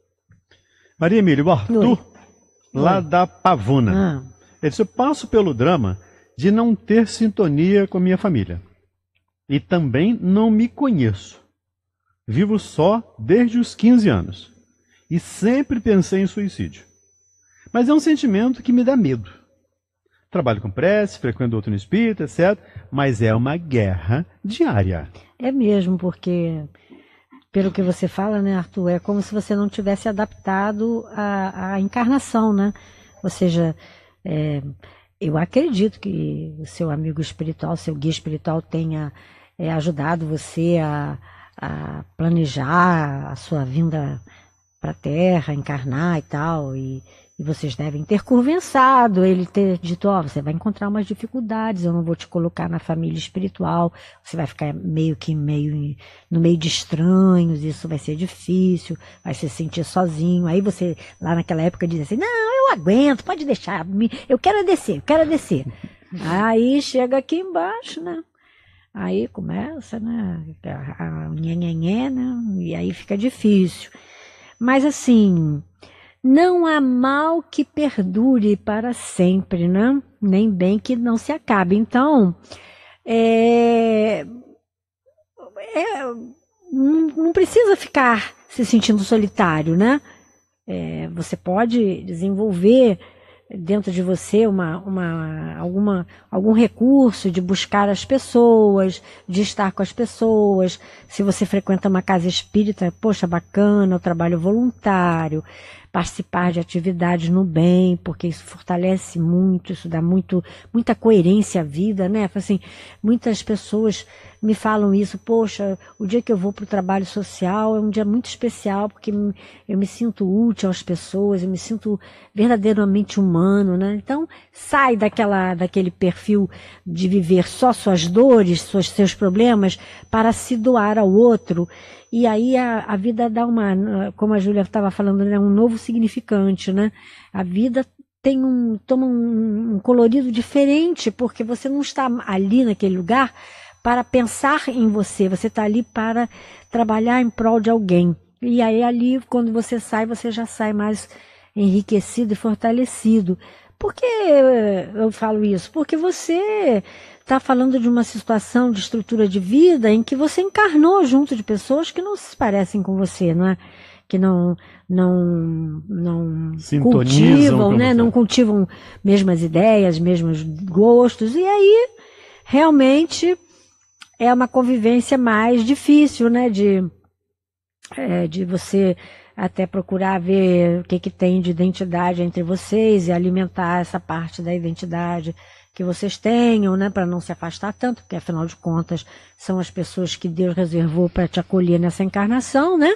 Speaker 3: Maria Emília, o Arthur,
Speaker 4: Oi.
Speaker 3: lá
Speaker 4: Oi.
Speaker 3: da Pavuna,
Speaker 4: Ah.
Speaker 3: ele disse, eu passo pelo drama de não ter sintonia com a minha família. E também não me conheço. Vivo só desde os quinze anos. E sempre pensei em suicídio. Mas é um sentimento que me dá medo. Trabalho com prece, frequento doutrina espírita, etcétera. Mas é uma guerra diária.
Speaker 4: É mesmo, porque, pelo que você fala, né, Arthur, é como se você não tivesse adaptado à, à encarnação, né? Ou seja, é, eu acredito que o seu amigo espiritual, seu guia espiritual tenha é, ajudado você a, a planejar a sua vinda para a Terra, encarnar e tal, e, E vocês devem ter conversado, ele ter dito, ó, oh, você vai encontrar umas dificuldades, eu não vou te colocar na família espiritual, você vai ficar meio que meio no meio de estranhos, isso vai ser difícil, vai se sentir sozinho. Aí você, lá naquela época, dizia assim, não, eu aguento, pode deixar, eu quero descer, eu quero descer. Aí chega aqui embaixo, né? Aí começa, né? A nhenhenhé, né? E aí fica difícil. Mas assim, não há mal que perdure para sempre, né? Nem bem que não se acabe. Então, é, é, não, não precisa ficar se sentindo solitário, né? É, você pode desenvolver dentro de você uma, uma, alguma, algum recurso de buscar as pessoas, de estar com as pessoas. Se você frequenta uma casa espírita, poxa, bacana, o trabalho voluntário, participar de atividades no bem, porque isso fortalece muito, isso dá muito, muita coerência à vida, né? Assim, muitas pessoas me falam isso, poxa, o dia que eu vou para o trabalho social é um dia muito especial, porque eu me sinto útil às pessoas, eu me sinto verdadeiramente humano, né? Então, sai daquela, daquele perfil de viver só suas dores, suas, seus problemas, para se doar ao outro. E aí a, a vida dá uma, como a Júlia estava falando, né, um novo significante, né? A vida tem um, toma um, um colorido diferente, porque você não está ali naquele lugar para pensar em você, você está ali para trabalhar em prol de alguém. E aí ali, quando você sai, você já sai mais enriquecido e fortalecido. Por que eu falo isso? Porque você está falando de uma situação de estrutura de vida em que você encarnou junto de pessoas que não se parecem com você, não é? Que não, não, não cultivam, né? Não cultivam mesmas ideias, mesmos gostos. E aí, realmente, é uma convivência mais difícil, né? De, é, de você até procurar ver o que, que tem de identidade entre vocês e alimentar essa parte da identidade que vocês tenham, né, para não se afastar tanto, porque afinal de contas são as pessoas que Deus reservou para te acolher nessa encarnação, né?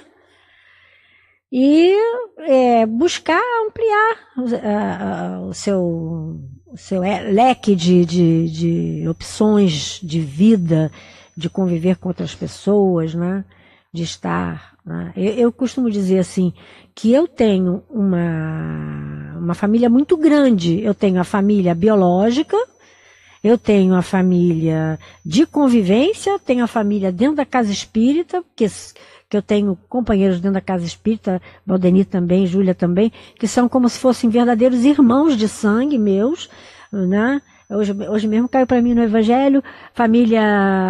Speaker 4: E é, buscar ampliar uh, uh, o seu, o seu leque de, de, de opções de vida, de conviver com outras pessoas, né? De estar. Né? Eu, eu costumo dizer assim, que eu tenho uma, uma família muito grande. Eu tenho a família biológica, eu tenho a família de convivência, tenho a família dentro da casa espírita, que, que eu tenho companheiros dentro da casa espírita, Valdeni também, Júlia também, que são como se fossem verdadeiros irmãos de sangue meus, né? Hoje, hoje mesmo caiu para mim no Evangelho, família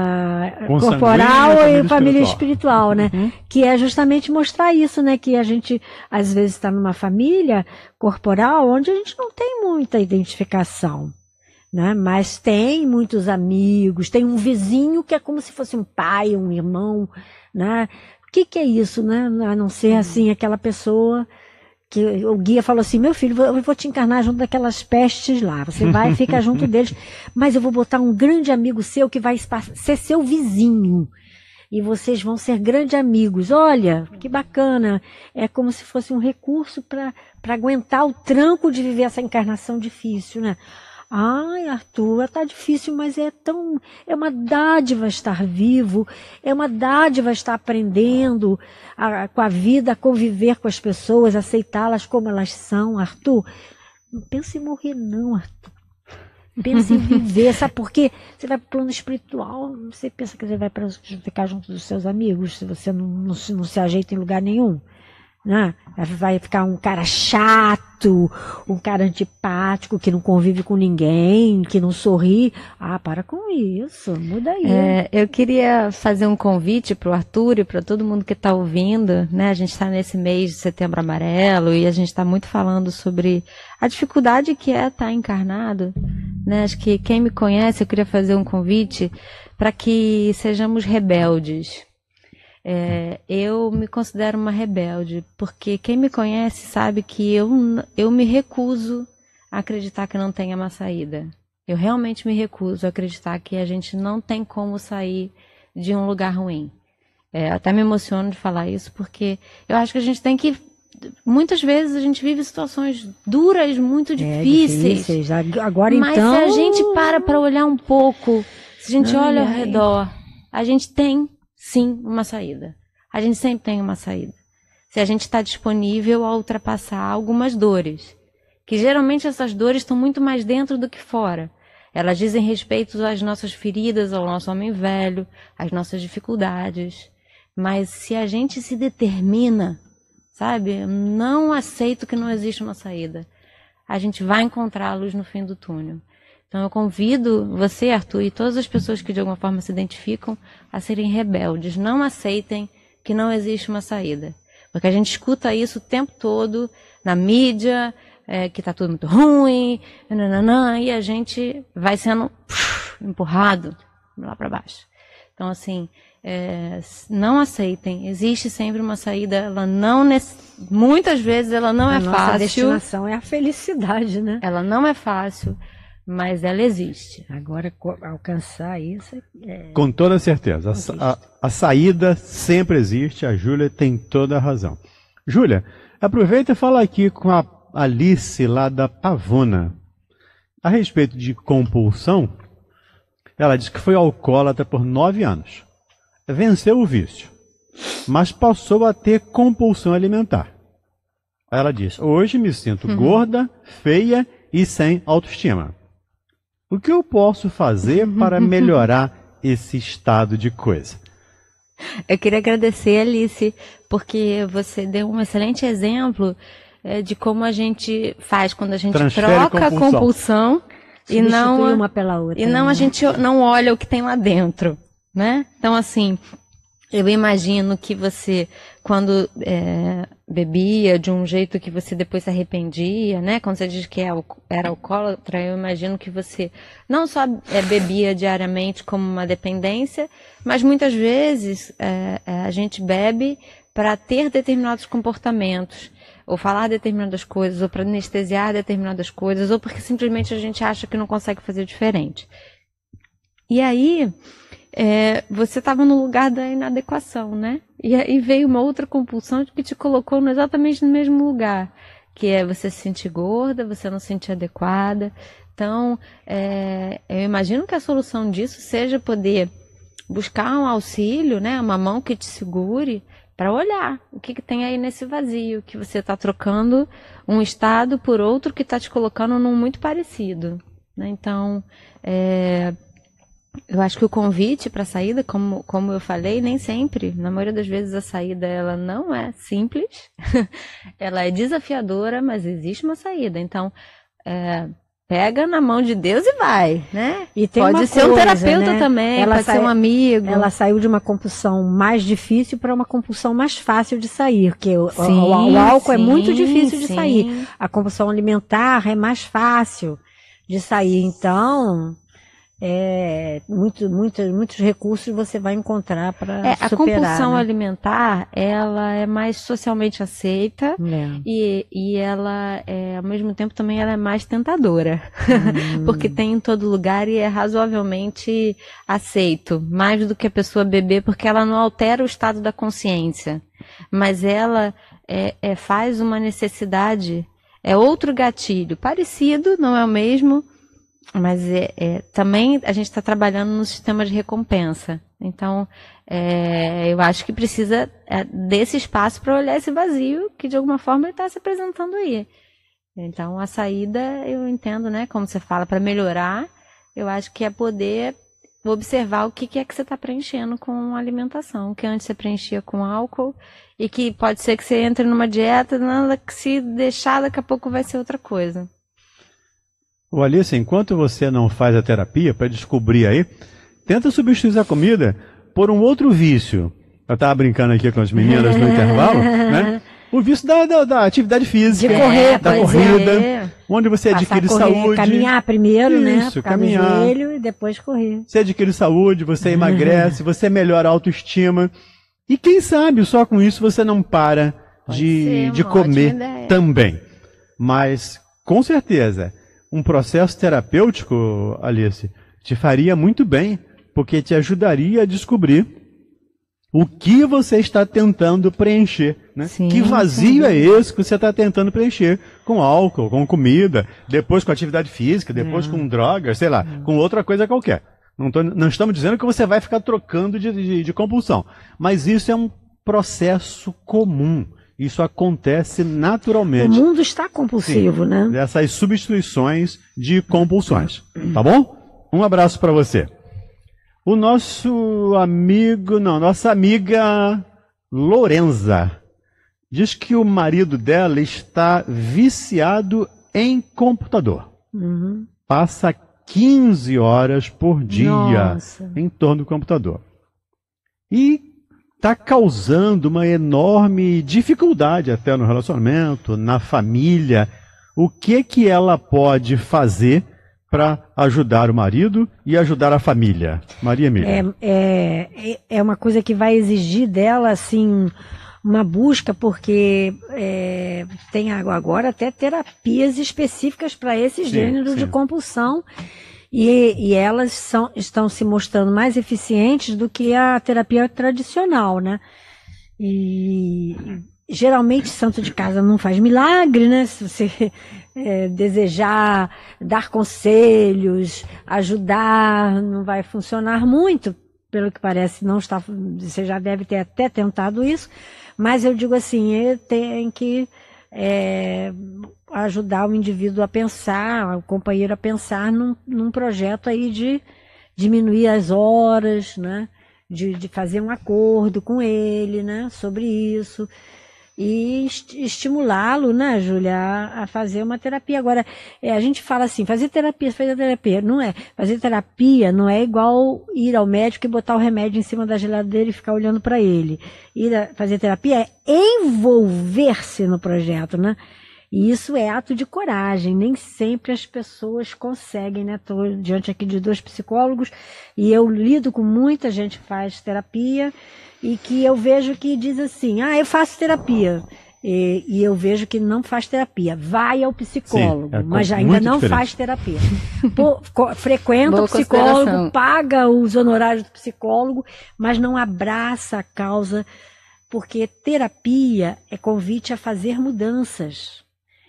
Speaker 4: corporal e família, família espiritual, espiritual, né? Uhum. Que é justamente mostrar isso, né? Que a gente, às vezes, está numa família corporal onde a gente não tem muita identificação, né? Mas tem muitos amigos, tem um vizinho que é como se fosse um pai, um irmão, né? O que, que é isso, né? A não ser, assim, aquela pessoa que o guia falou assim, meu filho, eu vou te encarnar junto daquelas pestes lá, você vai ficar junto deles, mas eu vou botar um grande amigo seu que vai ser seu vizinho, e vocês vão ser grandes amigos. Olha, que bacana, é como se fosse um recurso para para aguentar o tranco de viver essa encarnação difícil, né? Ai, Arthur, tá difícil, mas é tão, é uma dádiva estar vivo, é uma dádiva estar aprendendo a, com a vida, a conviver com as pessoas, aceitá-las como elas são. Arthur, não pense em morrer não, Arthur. Pense em viver, sabe por quê? Você vai para o plano espiritual, você pensa que você vai pra ficar junto dos seus amigos, se você não, não, não se ajeita em lugar nenhum. Né? Vai ficar um cara chato, um cara antipático, que não convive com ninguém, que não sorri. Ah, para com isso, muda aí.
Speaker 5: É, eu queria fazer um convite para o Arthur e para todo mundo que está ouvindo, né? A gente está nesse mês de Setembro Amarelo e a gente está muito falando sobre a dificuldade que é estar encarnado, né? Acho que quem me conhece, eu queria fazer um convite para que sejamos rebeldes. É, eu me considero uma rebelde, porque quem me conhece sabe que eu, eu me recuso a acreditar que não tenha uma saída. Eu realmente me recuso a acreditar que a gente não tem como sair de um lugar ruim. É, até me emociono de falar isso, porque eu acho que a gente tem que muitas vezes a gente vive situações duras, muito difíceis.
Speaker 4: É, difíceis. Agora,
Speaker 5: mas
Speaker 4: então...
Speaker 5: se a gente para para olhar um pouco, se a gente ai, olha ao ai. redor, a gente tem, sim, uma saída. A gente sempre tem uma saída. Se a gente está disponível a ultrapassar algumas dores, que geralmente essas dores estão muito mais dentro do que fora. Elas dizem respeito às nossas feridas, ao nosso homem velho, às nossas dificuldades. Mas se a gente se determina, sabe, não aceito que não existe uma saída, a gente vai encontrar a luz no fim do túnel. Então eu convido você, Arthur, e todas as pessoas que de alguma forma se identificam a serem rebeldes. Não aceitem que não existe uma saída. Porque a gente escuta isso o tempo todo na mídia, é, que está tudo muito ruim, nananã, e a gente vai sendo puf, empurrado lá para baixo. Então, assim, é, não aceitem. Existe sempre uma saída. Ela não, muitas vezes, ela não
Speaker 4: a
Speaker 5: é
Speaker 4: nossa
Speaker 5: fácil.
Speaker 4: A destinação é a felicidade, né?
Speaker 5: Ela não é fácil, mas ela existe.
Speaker 4: Agora, alcançar isso é...
Speaker 3: Com toda certeza. A, a, a saída sempre existe. A Júlia tem toda a razão. Júlia, aproveita e fala aqui com a Alice, lá da Pavuna, a respeito de compulsão. Ela disse que foi alcoólatra por nove anos. Venceu o vício, mas passou a ter compulsão alimentar. Ela diz, hoje me sinto uhum. gorda, feia e sem autoestima. O que eu posso fazer para melhorar esse estado de coisa?
Speaker 5: Eu queria agradecer, Alice, porque você deu um excelente exemplo é, de como a gente faz quando a gente
Speaker 3: Transfere
Speaker 5: troca a
Speaker 3: compulsão,
Speaker 5: compulsão e não,
Speaker 4: uma pela outra,
Speaker 5: e não
Speaker 4: né?
Speaker 5: a gente não olha o que tem lá dentro, né? Então, assim, eu imagino que você, quando é, bebia de um jeito que você depois se arrependia, né? Quando você diz que era alcoólatra, eu imagino que você não só é, bebia diariamente como uma dependência, mas muitas vezes é, a gente bebe para ter determinados comportamentos, ou falar determinadas coisas, ou para anestesiar determinadas coisas, ou porque simplesmente a gente acha que não consegue fazer diferente. E aí, é, você estava no lugar da inadequação, né? E aí veio uma outra compulsão que te colocou no, exatamente no mesmo lugar, que é você se sentir gorda, você não se sentir adequada. Então, é, eu imagino que a solução disso seja poder buscar um auxílio, né? Uma mão que te segure, para olhar o que, que tem aí nesse vazio, que você está trocando um estado por outro que está te colocando num muito parecido, né? Então, é, eu acho que o convite para a saída, como, como eu falei, nem sempre, na maioria das vezes a saída ela não é simples, ela é desafiadora, mas existe uma saída. Então, é, pega na mão de Deus e vai, né?
Speaker 4: E tem
Speaker 5: pode
Speaker 4: uma
Speaker 5: ser
Speaker 4: coisa,
Speaker 5: um terapeuta
Speaker 4: né?
Speaker 5: também,
Speaker 4: ela
Speaker 5: pode
Speaker 4: sai...
Speaker 5: ser um amigo.
Speaker 4: Ela saiu de uma compulsão mais difícil para uma compulsão mais fácil de sair, porque o,
Speaker 5: sim,
Speaker 4: o, o álcool
Speaker 5: sim,
Speaker 4: é muito difícil de
Speaker 5: sim.
Speaker 4: sair. A compulsão alimentar é mais fácil de sair. Então, é, muito, muito, muitos recursos você vai encontrar para
Speaker 5: é,
Speaker 4: superar.
Speaker 5: A compulsão
Speaker 4: né?
Speaker 5: alimentar, ela é mais socialmente aceita
Speaker 4: é.
Speaker 5: e, e ela, é, ao mesmo tempo, também ela é mais tentadora. Hum. Porque tem em todo lugar e é razoavelmente aceito. Mais do que a pessoa beber, porque ela não altera o estado da consciência. Mas ela é, é, faz uma necessidade, é outro gatilho. Parecido, não é o mesmo, mas é, é, também a gente está trabalhando no sistema de recompensa. Então, é, eu acho que precisa é, desse espaço para olhar esse vazio que, de alguma forma, está se apresentando aí. Então, a saída, eu entendo, né, como você fala, para melhorar, eu acho que é poder observar o que, que é que você está preenchendo com alimentação, que antes você preenchia com álcool, e que pode ser que você entre numa dieta, nada que se deixar, daqui a pouco vai ser outra coisa.
Speaker 3: Ô Alice, enquanto você não faz a terapia para descobrir aí, tenta substituir a comida por um outro vício. Eu estava brincando aqui com as meninas no intervalo, né? O vício da, da, da atividade física,
Speaker 4: de correr,
Speaker 3: da corrida, é. onde você
Speaker 4: Passar
Speaker 3: adquire
Speaker 4: correr,
Speaker 3: saúde.
Speaker 4: Caminhar primeiro,
Speaker 3: Isso,
Speaker 4: né? Por causa
Speaker 3: caminhar.
Speaker 4: do joelho e depois correr.
Speaker 3: Você adquire saúde, você emagrece, você melhora a autoestima. E quem sabe só com isso você não para de, de comer também. Mas, com certeza, um processo terapêutico, Alice, te faria muito bem, porque te ajudaria a descobrir O que você está tentando preencher, né?
Speaker 5: Sim,
Speaker 3: que vazio
Speaker 5: sim.
Speaker 3: é esse que você está tentando preencher? Com álcool, com comida, depois com atividade física, depois
Speaker 5: É.
Speaker 3: com drogas, sei lá,
Speaker 5: É.
Speaker 3: com outra coisa qualquer. Não, tô, não estamos dizendo que você vai ficar trocando de, de, de compulsão. Mas isso é um processo comum. Isso acontece naturalmente.
Speaker 4: O mundo está compulsivo,
Speaker 3: Sim,
Speaker 4: né?
Speaker 3: Dessas substituições de compulsões. Tá bom? Um abraço para você. O nosso amigo, não, nossa amiga Lorenza diz que o marido dela está viciado em computador.
Speaker 4: Uhum.
Speaker 3: Passa quinze horas por dia
Speaker 4: Nossa.
Speaker 3: em torno do computador. E está causando uma enorme dificuldade até no relacionamento, na família. O que que ela pode fazer para ajudar o marido e ajudar a família? Maria Emília.
Speaker 4: É, é, é uma coisa que vai exigir dela, assim, uma busca, porque é, tem agora até terapias específicas para esse
Speaker 3: Sim,
Speaker 4: gênero
Speaker 3: sim.
Speaker 4: de compulsão, e, e elas são, estão se mostrando mais eficientes do que a terapia tradicional, né? E geralmente santo de casa não faz milagre, né? Se você é, desejar dar conselhos, ajudar, não vai funcionar muito. Pelo que parece, não está. Você já deve ter até tentado isso, mas eu digo assim, ele tem que é, ajudar o indivíduo a pensar, o companheiro a pensar num, num projeto aí de diminuir as horas, né? De, de fazer um acordo com ele, né? Sobre isso. E est- estimulá-lo, né, Júlia, a, a fazer uma terapia. Agora, é, a gente fala assim, fazer terapia, fazer terapia, não é. Fazer terapia não é igual ir ao médico e botar o remédio em cima da geladeira e ficar olhando para ele. Ir a, fazer terapia é envolver-se no projeto, né? E isso é ato de coragem, nem sempre as pessoas conseguem, né? Estou diante aqui de dois psicólogos e eu lido com muita gente que faz terapia e que eu vejo que diz assim, ah, eu faço terapia. E, e eu vejo que não faz terapia. Vai ao psicólogo,
Speaker 3: Sim, é
Speaker 4: mas
Speaker 3: com-
Speaker 4: ainda
Speaker 3: muito
Speaker 4: não
Speaker 3: diferente.
Speaker 4: faz terapia. Pô, co- frequenta
Speaker 5: Boa
Speaker 4: o psicólogo,
Speaker 5: consideração.
Speaker 4: paga os honorários do psicólogo, mas não abraça a causa, porque terapia é convite a fazer mudanças.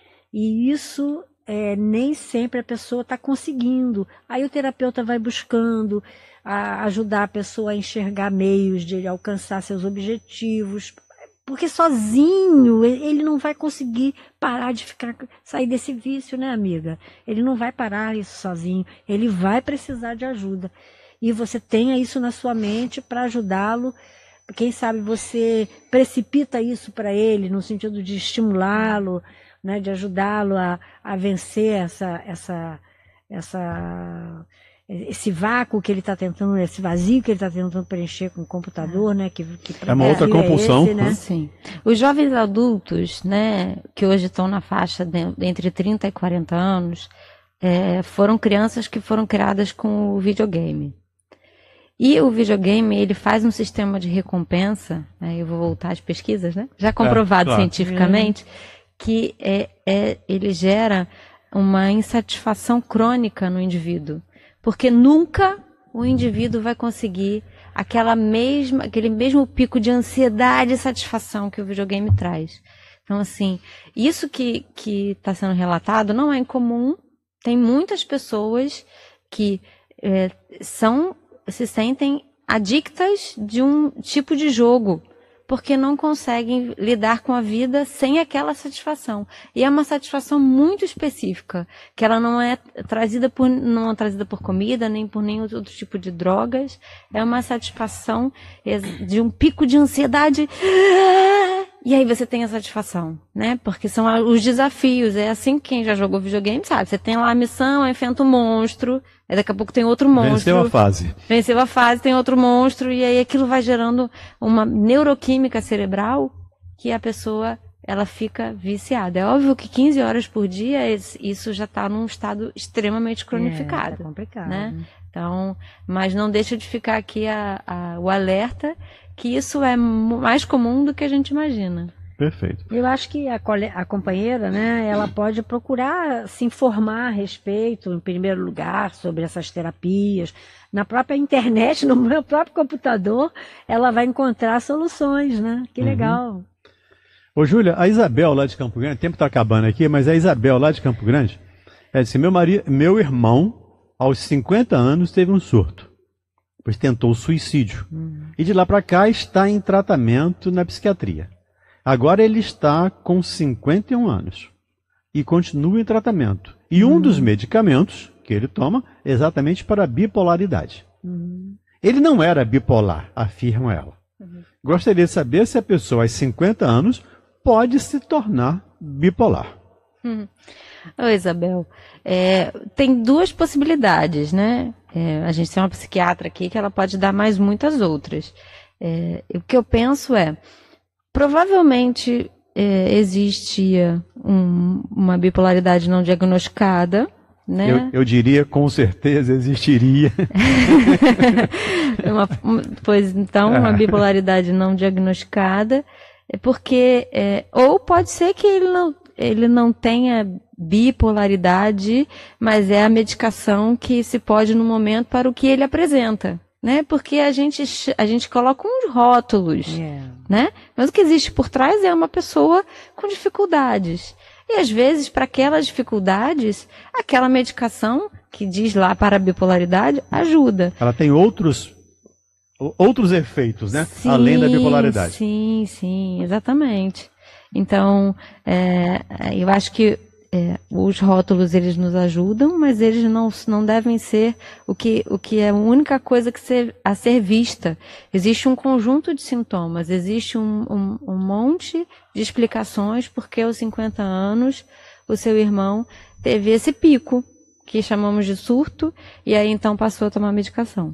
Speaker 4: E isso é, nem sempre a pessoa está conseguindo. Aí o terapeuta vai buscando a, ajudar a pessoa a enxergar meios de ele alcançar seus objetivos. Porque sozinho e- ele não vai conseguir parar de ficar, sair desse vício, né, amiga? Ele não vai parar isso sozinho. Ele vai precisar de ajuda. E você tenha isso na sua mente para ajudá-lo. Quem sabe você precipita isso para ele no sentido de estimulá-lo, né, de ajudá-lo a, a vencer essa, essa, essa, esse vácuo que ele está tentando, esse vazio que ele está tentando preencher com o computador, né? Que, que
Speaker 3: É uma outra
Speaker 4: vazio é
Speaker 3: compulsão,
Speaker 4: esse, né?
Speaker 5: Sim. Os jovens adultos, né, que hoje estão na faixa de, entre trinta e quarenta anos, é, foram crianças que foram criadas com o videogame. E o videogame, ele faz um sistema de recompensa, né, eu vou voltar às pesquisas, né? Já comprovado
Speaker 3: claro.
Speaker 5: cientificamente, que é, é, ele gera uma insatisfação crônica no indivíduo. Porque nunca o indivíduo vai conseguir aquela mesma, aquele mesmo pico de ansiedade e satisfação que o videogame traz. Então, assim, isso que que está sendo relatado não é incomum. Tem muitas pessoas que é, são, se sentem adictas de um tipo de jogo, porque não conseguem lidar com a vida sem aquela satisfação. E é uma satisfação muito específica, que ela não é trazida por, não é trazida por comida, nem por nenhum outro tipo de drogas. É uma satisfação de um pico de ansiedade. E aí você tem a satisfação, né? Porque são os desafios. É assim que quem já jogou videogame sabe. Você tem lá a missão, enfrenta um monstro, aí daqui a pouco tem outro monstro.
Speaker 3: Venceu a fase.
Speaker 5: Venceu a fase, tem outro monstro, e aí aquilo vai gerando uma neuroquímica cerebral que a pessoa, ela fica viciada. É óbvio que quinze horas por dia, isso já está num estado extremamente cronificado.
Speaker 4: É, tá complicado.
Speaker 5: Né? Então, mas não deixa de ficar aqui a, a, o alerta que isso é mais comum do que a gente imagina.
Speaker 3: Perfeito.
Speaker 4: Eu acho que a, a companheira, né, ela pode procurar se informar a respeito, em primeiro lugar, sobre essas terapias. Na própria internet, no meu próprio computador, ela vai encontrar soluções, né? Que legal.
Speaker 3: Uhum. Ô, Júlia, a Isabel lá de Campo Grande, o tempo está acabando aqui, mas a Isabel lá de Campo Grande, ela disse, meu, marido, meu irmão, aos cinquenta anos, teve um surto. Pois tentou suicídio. Uhum. E de lá para cá está em tratamento na psiquiatria. Agora ele está com cinquenta e um anos e continua em tratamento. E um uhum. dos medicamentos que ele toma é exatamente para a bipolaridade. Uhum. Ele não era bipolar, afirma ela. Uhum. Gostaria de saber se a pessoa aos cinquenta anos pode se tornar bipolar.
Speaker 5: Uhum. Oi, Isabel. É, tem duas possibilidades, né? É, a gente tem uma psiquiatra aqui que ela pode dar mais muitas outras. É, o que eu penso é, provavelmente é, existia um, uma bipolaridade não diagnosticada, né?
Speaker 3: Eu, eu diria, com certeza existiria.
Speaker 5: uma, pois então, uma bipolaridade não diagnosticada, é porque, é, ou pode ser que ele não, ele não tenha bipolaridade, mas é a medicação que se pode no momento para o que ele apresenta. Né? Porque a gente, a gente coloca uns rótulos, yeah. né? Mas o que existe por trás é uma pessoa com dificuldades. E às vezes, para aquelas dificuldades, aquela medicação que diz lá para a bipolaridade ajuda.
Speaker 3: Ela tem outros, outros efeitos, né? Sim, além da bipolaridade.
Speaker 5: Sim, sim, exatamente. Então, é, eu acho que É, os rótulos eles nos ajudam, mas eles não, não devem ser o que, o que é a única coisa que ser, a ser vista. Existe um conjunto de sintomas, existe um, um, um monte de explicações porque aos cinquenta anos o seu irmão teve esse pico, que chamamos de surto, e aí então passou a tomar medicação.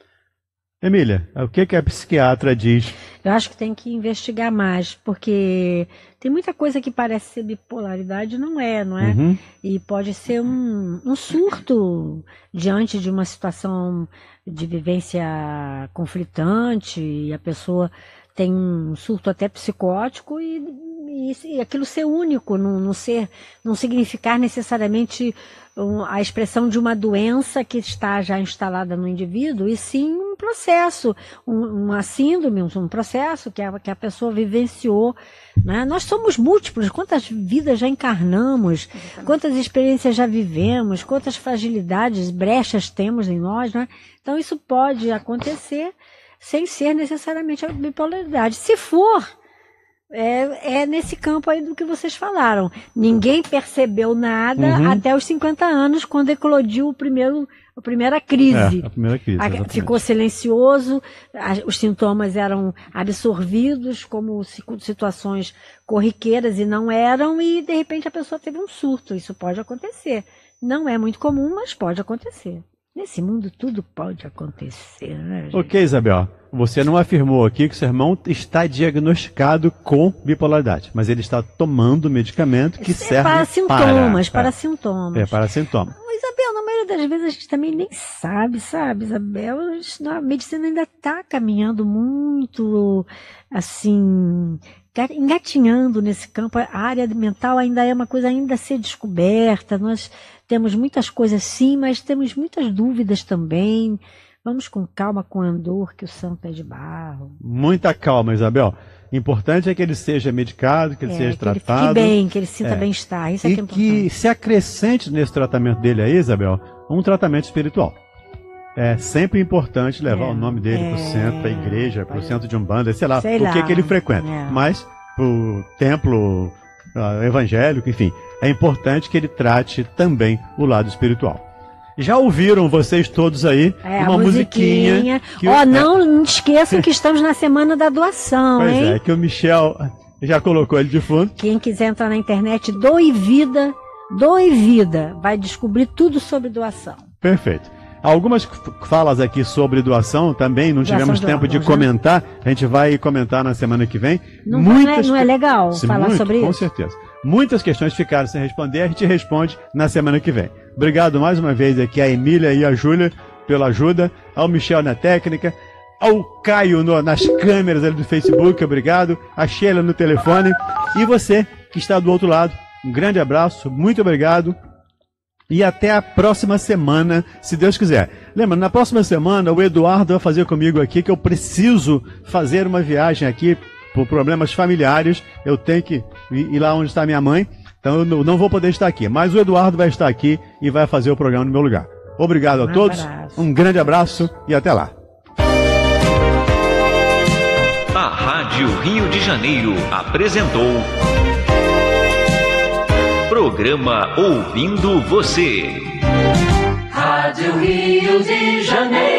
Speaker 3: Emília, o que, que a psiquiatra diz?
Speaker 4: Eu acho que tem que investigar mais, porque tem muita coisa que parece ser bipolaridade e não é, não é? Uhum. E pode ser um, um surto diante de uma situação de vivência conflitante, e a pessoa tem um surto até psicótico e, e, e aquilo ser único, não, não, ser, não significar necessariamente a expressão de uma doença que está já instalada no indivíduo, e sim um processo, um, uma síndrome, um processo que a, que a pessoa vivenciou. Né? Nós somos múltiplos, quantas vidas já encarnamos, quantas experiências já vivemos, quantas fragilidades, brechas temos em nós. Né? Então isso pode acontecer sem ser necessariamente a bipolaridade. Se for, É, é nesse campo aí do que vocês falaram. Ninguém percebeu nada uhum. até os cinquenta anos, quando eclodiu o primeiro, a primeira crise.
Speaker 3: É, a primeira crise,
Speaker 4: a, ficou silencioso, a, os sintomas eram absorvidos como situações corriqueiras e não eram, e de repente a pessoa teve um surto. Isso pode acontecer. Não é muito comum, mas pode acontecer. Nesse mundo tudo pode acontecer, né, gente?
Speaker 3: Ok, Isabel. Você não afirmou aqui que seu irmão está diagnosticado com bipolaridade, mas ele está tomando medicamento que
Speaker 4: é
Speaker 3: serve
Speaker 4: para sintomas,
Speaker 3: para,
Speaker 4: para sintomas.
Speaker 3: É, para sintomas.
Speaker 4: Isabel, na maioria das vezes a gente também nem sabe, sabe, Isabel? A medicina ainda está caminhando muito, assim, engatinhando nesse campo. A área mental ainda é uma coisa ainda a ser descoberta. Nós temos muitas coisas sim, mas temos muitas dúvidas também. Vamos com calma, com andor, que o santo é de barro.
Speaker 3: Muita calma, Isabel. Importante é que ele seja medicado, que ele é, seja que tratado.
Speaker 4: Que ele fique bem, que ele sinta é. bem-estar. Isso é
Speaker 3: e
Speaker 4: que é importante.
Speaker 3: E que se acrescente nesse tratamento dele aí, Isabel, um tratamento espiritual. É sempre importante levar é. o nome dele é. para o centro da igreja, para o centro de Umbanda, sei lá, sei o que, que ele frequenta. É. Mas para o templo uh, evangélico, enfim, é importante que ele trate também o lado espiritual. Já ouviram vocês todos aí
Speaker 4: é,
Speaker 3: uma musiquinha?
Speaker 4: Ó, oh, não, não esqueçam que estamos na semana da doação,
Speaker 3: pois
Speaker 4: hein?
Speaker 3: Pois é, que o Michel já colocou ele de fundo.
Speaker 4: Quem quiser entrar na internet, Doe Vida, Doe Vida, vai descobrir tudo sobre doação.
Speaker 3: Perfeito. Algumas falas aqui sobre doação também, não doação tivemos de tempo órgãos, de comentar, né? A gente vai comentar na semana que vem.
Speaker 4: Não, Muitas... não, é, não é legal
Speaker 3: Sim,
Speaker 4: falar
Speaker 3: muito,
Speaker 4: sobre
Speaker 3: com
Speaker 4: isso?
Speaker 3: Com certeza. Muitas questões ficaram sem responder, a gente responde na semana que vem. Obrigado mais uma vez aqui a Emília e a Júlia pela ajuda, ao Michel na técnica, ao Caio no, nas câmeras ali do Facebook, obrigado. A Sheila no telefone. E você que está do outro lado, um grande abraço, muito obrigado. E até a próxima semana, se Deus quiser. Lembra, na próxima semana o Eduardo vai fazer comigo aqui, que eu preciso fazer uma viagem aqui por problemas familiares. Eu tenho que ir lá onde está minha mãe, então eu não vou poder estar aqui. Mas o Eduardo vai estar aqui e vai fazer o programa no meu lugar. Obrigado a
Speaker 4: Um
Speaker 3: todos,
Speaker 4: abraço.
Speaker 3: um grande abraço e até lá.
Speaker 2: A Rádio Rio de Janeiro apresentou Programa Ouvindo Você.
Speaker 8: Rádio Rio de Janeiro.